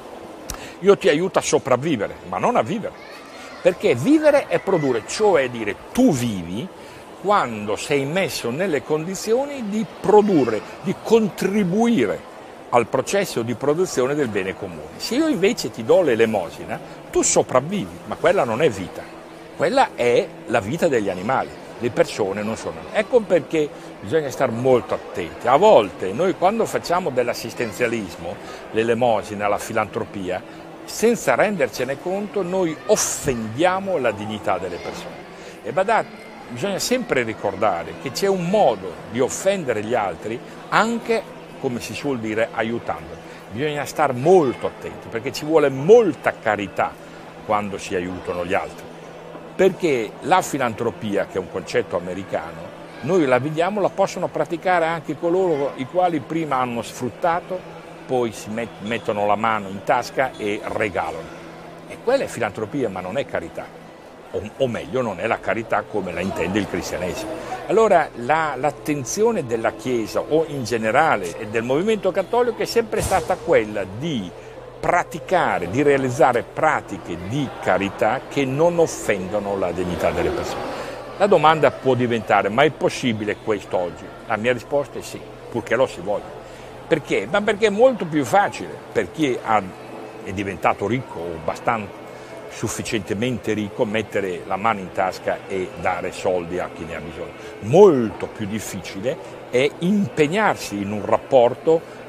io ti aiuto a sopravvivere, ma non a vivere. Perché vivere è produrre, cioè dire tu vivi quando sei messo nelle condizioni di produrre, di contribuire al processo di produzione del bene comune. Se io invece ti do l'elemosina, tu sopravvivi, ma quella non è vita, quella è la vita degli animali, le persone non sono. Ecco perché bisogna stare molto attenti. A volte noi quando facciamo dell'assistenzialismo, l'elemosina, la filantropia, senza rendercene conto noi offendiamo la dignità delle persone. E badate, bisogna sempre ricordare che c'è un modo di offendere gli altri anche, come si suol dire, aiutandoli. Bisogna stare molto attenti perché ci vuole molta carità quando si aiutano gli altri. Perché la filantropia, che è un concetto americano, noi la vediamo, la possono praticare anche coloro i quali prima hanno sfruttato, poi si mettono la mano in tasca e regalano. E quella è filantropia, ma non è carità. O meglio, non è la carità come la intende il cristianesimo. Allora l'attenzione della Chiesa o in generale e del movimento cattolico è sempre stata quella di praticare, di realizzare pratiche di carità che non offendono la dignità delle persone. La domanda può diventare: ma è possibile questo oggi? La mia risposta è sì, purché lo si voglia. Perché? Ma perché è molto più facile per chi è diventato ricco o abbastanza sufficientemente ricco mettere la mano in tasca e dare soldi a chi ne ha bisogno. Molto più difficile è impegnarsi in un rapporto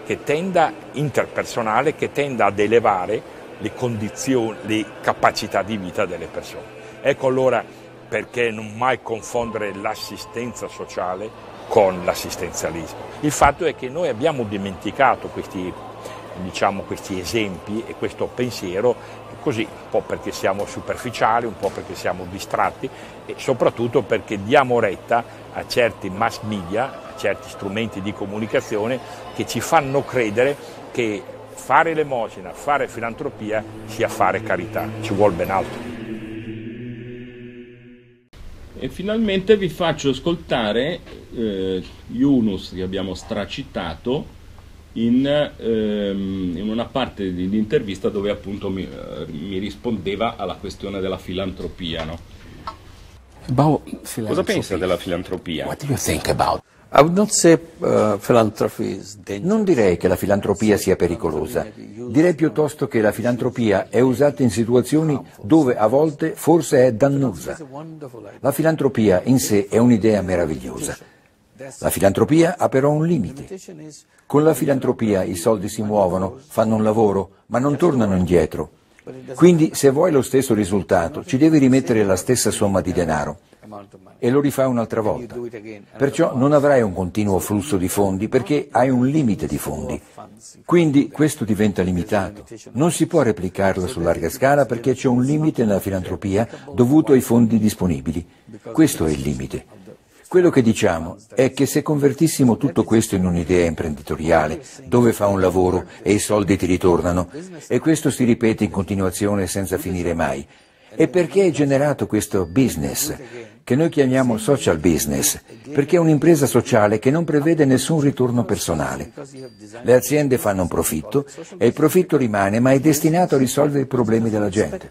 interpersonale che tenda ad elevare le condizioni, le capacità di vita delle persone. Ecco allora perché non mai confondere l'assistenza sociale con l'assistenzialismo. Il fatto è che noi abbiamo dimenticato questi esempi e questo pensiero, così un po' perché siamo superficiali, un po' perché siamo distratti e soprattutto perché diamo retta a certi mass media, a certi strumenti di comunicazione che ci fanno credere che fare elemosina, fare filantropia sia fare carità, ci vuole ben altro. E finalmente vi faccio ascoltare Yunus, che abbiamo stracitato, in una parte di intervista dove appunto mi rispondeva alla questione della filantropia, no? Cosa pensa della filantropia? What do you think about? I would not say philanthropy is dangerous. Non direi che la filantropia sia pericolosa, direi piuttosto che la filantropia è usata in situazioni dove a volte forse è dannosa. La filantropia in sé è un'idea meravigliosa. La filantropia ha però un limite. Con la filantropia i soldi si muovono, fanno un lavoro, ma non tornano indietro. Quindi se vuoi lo stesso risultato, ci devi rimettere la stessa somma di denaro e lo rifai un'altra volta. Perciò non avrai un continuo flusso di fondi perché hai un limite di fondi. Quindi questo diventa limitato. Non si può replicarlo su larga scala perché c'è un limite nella filantropia dovuto ai fondi disponibili. Questo è il limite. Quello che diciamo è che se convertissimo tutto questo in un'idea imprenditoriale, dove fa un lavoro e i soldi ti ritornano, e questo si ripete in continuazione senza finire mai, e perché è generato questo business, che noi chiamiamo social business, perché è un'impresa sociale che non prevede nessun ritorno personale. Le aziende fanno un profitto e il profitto rimane, ma è destinato a risolvere i problemi della gente.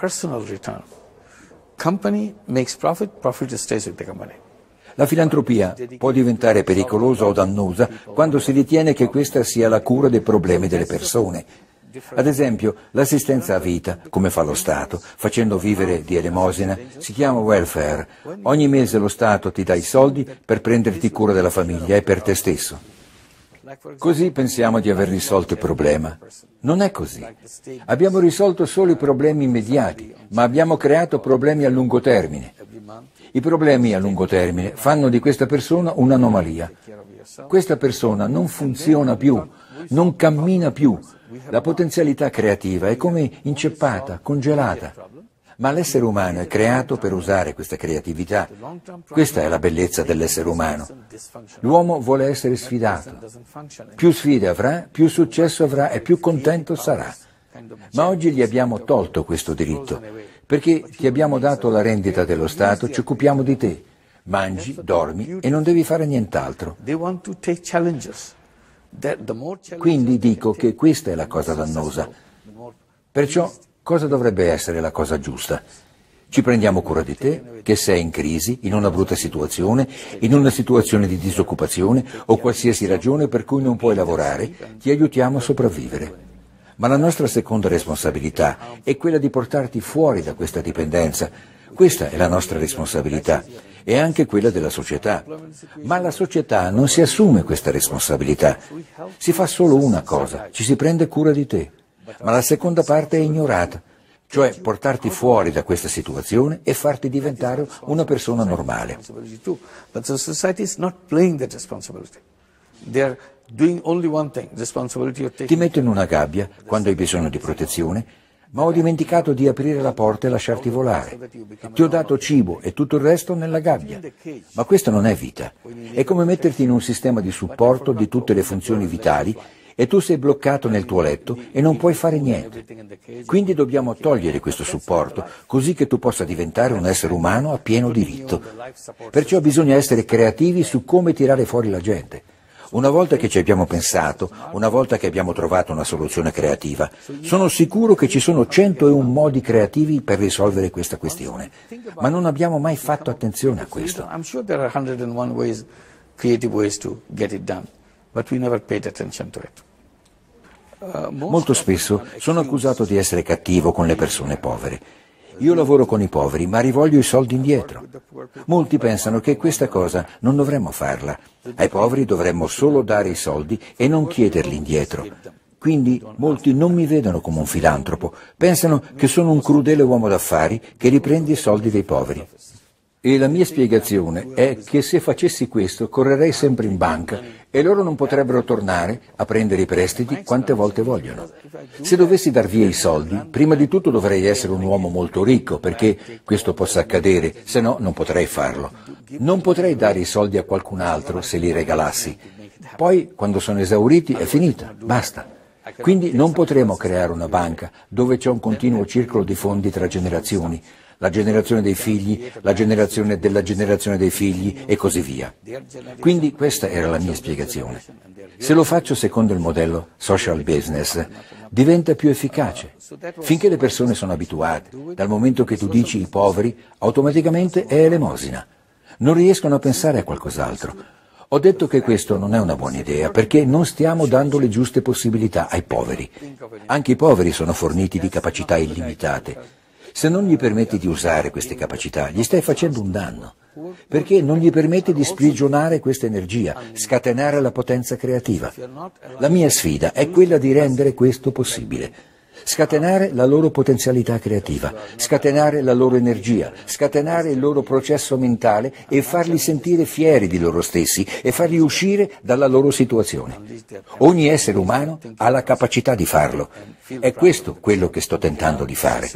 La filantropia può diventare pericolosa o dannosa quando si ritiene che questa sia la cura dei problemi delle persone. Ad esempio, l'assistenza a vita, come fa lo Stato, facendo vivere di elemosina, si chiama welfare. Ogni mese lo Stato ti dà i soldi per prenderti cura della famiglia e per te stesso. Così pensiamo di aver risolto il problema. Non è così. Abbiamo risolto solo i problemi immediati, ma abbiamo creato problemi a lungo termine. I problemi a lungo termine fanno di questa persona un'anomalia. Questa persona non funziona più, non cammina più. La potenzialità creativa è come inceppata, congelata. Ma l'essere umano è creato per usare questa creatività. Questa è la bellezza dell'essere umano. L'uomo vuole essere sfidato. Più sfide avrà, più successo avrà e più contento sarà. Ma oggi gli abbiamo tolto questo diritto, perché ti abbiamo dato la rendita dello Stato, ci occupiamo di te. Mangi, dormi e non devi fare nient'altro. Quindi dico che questa è la cosa dannosa. Perciò, cosa dovrebbe essere la cosa giusta? Ci prendiamo cura di te, che sei in crisi, in una brutta situazione, in una situazione di disoccupazione o qualsiasi ragione per cui non puoi lavorare, ti aiutiamo a sopravvivere. Ma la nostra seconda responsabilità è quella di portarti fuori da questa dipendenza. Questa è la nostra responsabilità e anche quella della società. Ma la società non si assume questa responsabilità. Si fa solo una cosa, ci si prende cura di te. Ma la seconda parte è ignorata, cioè portarti fuori da questa situazione e farti diventare una persona normale. Ti metto in una gabbia quando hai bisogno di protezione, ma ho dimenticato di aprire la porta e lasciarti volare. Ti ho dato cibo e tutto il resto nella gabbia. Ma questa non è vita. È come metterti in un sistema di supporto di tutte le funzioni vitali e tu sei bloccato nel tuo letto e non puoi fare niente. Quindi dobbiamo togliere questo supporto, così che tu possa diventare un essere umano a pieno diritto. Perciò bisogna essere creativi su come tirare fuori la gente. Una volta che ci abbiamo pensato, una volta che abbiamo trovato una soluzione creativa, sono sicuro che ci sono 101 modi creativi per risolvere questa questione, ma non abbiamo mai fatto attenzione a questo. Molto spesso sono accusato di essere cattivo con le persone povere. io lavoro con i poveri, ma rivoglio i soldi indietro. Molti pensano che questa cosa non dovremmo farla. Ai poveri dovremmo solo dare i soldi e non chiederli indietro. Quindi molti non mi vedono come un filantropo, pensano che sono un crudele uomo d'affari che riprende i soldi dei poveri. E la mia spiegazione è che se facessi questo correrei sempre in banca e loro non potrebbero tornare a prendere i prestiti quante volte vogliono. Se dovessi dar via i soldi, prima di tutto dovrei essere un uomo molto ricco perché questo possa accadere, se no non potrei farlo. Non potrei dare i soldi a qualcun altro se li regalassi. Poi, quando sono esauriti, è finita, basta. Quindi non potremo creare una banca dove c'è un continuo circolo di fondi tra generazioni, la generazione dei figli, la generazione della generazione dei figli e così via. Quindi questa era la mia spiegazione. Se lo faccio secondo il modello social business, diventa più efficace. Finché le persone sono abituate, dal momento che tu dici i poveri, automaticamente è elemosina. Non riescono a pensare a qualcos'altro. Ho detto che questo non è una buona idea perché non stiamo dando le giuste possibilità ai poveri. Anche i poveri sono forniti di capacità illimitate. Se non gli permetti di usare queste capacità, gli stai facendo un danno, perché non gli permetti di sprigionare questa energia, scatenare la potenza creativa. La mia sfida è quella di rendere questo possibile. Scatenare la loro potenzialità creativa, scatenare la loro energia, scatenare il loro processo mentale e farli sentire fieri di loro stessi e farli uscire dalla loro situazione. Ogni essere umano ha la capacità di farlo. È questo quello che sto tentando di fare.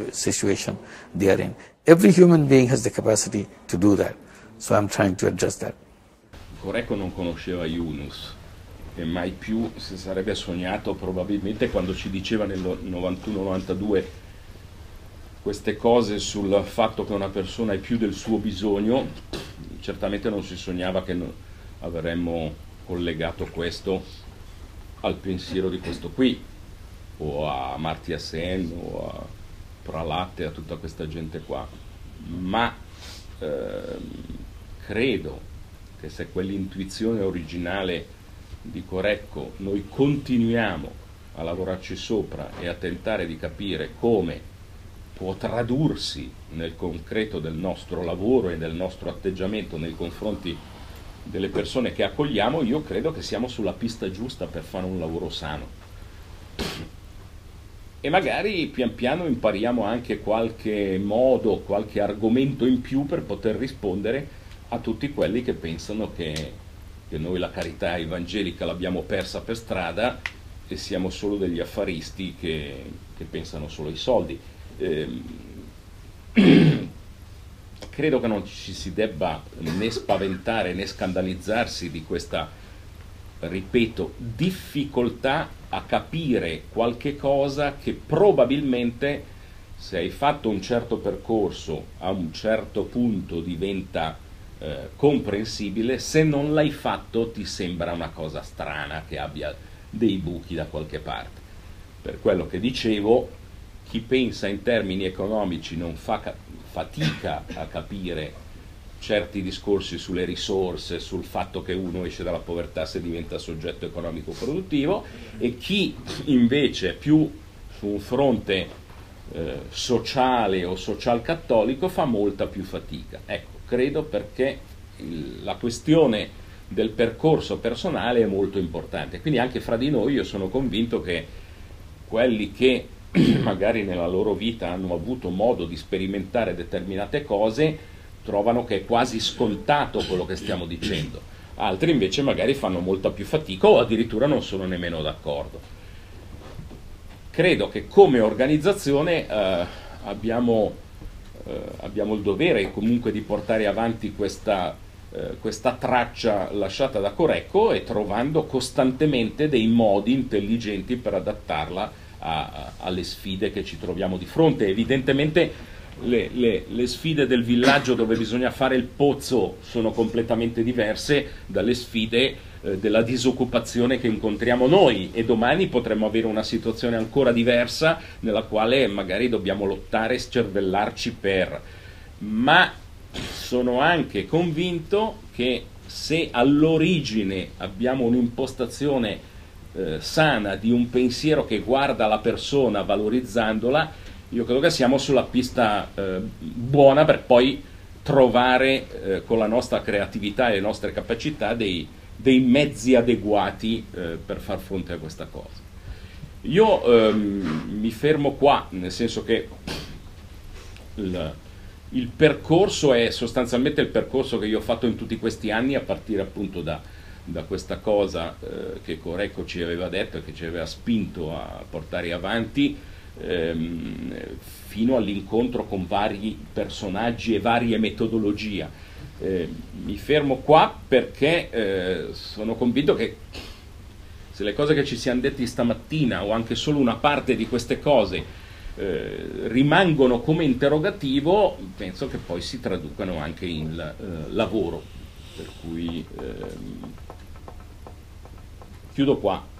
Every human being has the capacity to do that. So I'm trying to address that. Correcco non conosceva Yunus e mai più si sarebbe sognato probabilmente quando ci diceva nel 91-92 queste cose sul fatto che una persona è più del suo bisogno, certamente non si sognava che avremmo collegato questo al pensiero di questo qui, o a Amartya Sen, o a Pralat e a tutta questa gente qua, ma credo che se quell'intuizione originale di Correcco noi continuiamo a lavorarci sopra e a tentare di capire come può tradursi nel concreto del nostro lavoro e del nostro atteggiamento nei confronti delle persone che accogliamo, io credo che siamo sulla pista giusta per fare un lavoro sano. E magari pian piano impariamo anche qualche modo, qualche argomento in più per poter rispondere a tutti quelli che pensano che noi la carità evangelica l'abbiamo persa per strada e siamo solo degli affaristi che pensano solo ai soldi. Credo che non ci si debba né spaventare né scandalizzarsi di questa, ripeto, difficoltà a capire qualche cosa che probabilmente, se hai fatto un certo percorso, a un certo punto diventa comprensibile, se non l'hai fatto ti sembra una cosa strana che abbia dei buchi da qualche parte. Per quello che dicevo, chi pensa in termini economici non fa fatica a capire certi discorsi sulle risorse, sul fatto che uno esce dalla povertà se diventa soggetto economico produttivo, e chi invece è più su un fronte sociale o social cattolico fa molta più fatica. Ecco, credo perché la questione del percorso personale è molto importante, quindi anche fra di noi io sono convinto che quelli che magari nella loro vita hanno avuto modo di sperimentare determinate cose trovano che è quasi scontato quello che stiamo dicendo, altri invece magari fanno molta più fatica o addirittura non sono nemmeno d'accordo. Credo che come organizzazione abbiamo il dovere comunque di portare avanti questa traccia lasciata da Correcco e trovando costantemente dei modi intelligenti per adattarla alle sfide che ci troviamo di fronte. Evidentemente le sfide del villaggio dove bisogna fare il pozzo sono completamente diverse dalle sfide della disoccupazione che incontriamo noi, e domani potremmo avere una situazione ancora diversa nella quale magari dobbiamo lottare e scervellarci ma sono anche convinto che se all'origine abbiamo un'impostazione sana di un pensiero che guarda la persona valorizzandola, io credo che siamo sulla pista buona per poi trovare con la nostra creatività e le nostre capacità dei mezzi adeguati per far fronte a questa cosa. Io mi fermo qua, nel senso che il percorso è sostanzialmente il percorso che io ho fatto in tutti questi anni, a partire appunto da questa cosa che Corecco ci aveva detto e che ci aveva spinto a portare avanti, fino all'incontro con vari personaggi e varie metodologie. Mi fermo qua perché sono convinto che se le cose che ci siamo detti stamattina, o anche solo una parte di queste cose, rimangono come interrogativo, penso che poi si traducano anche in lavoro. Per cui chiudo qua.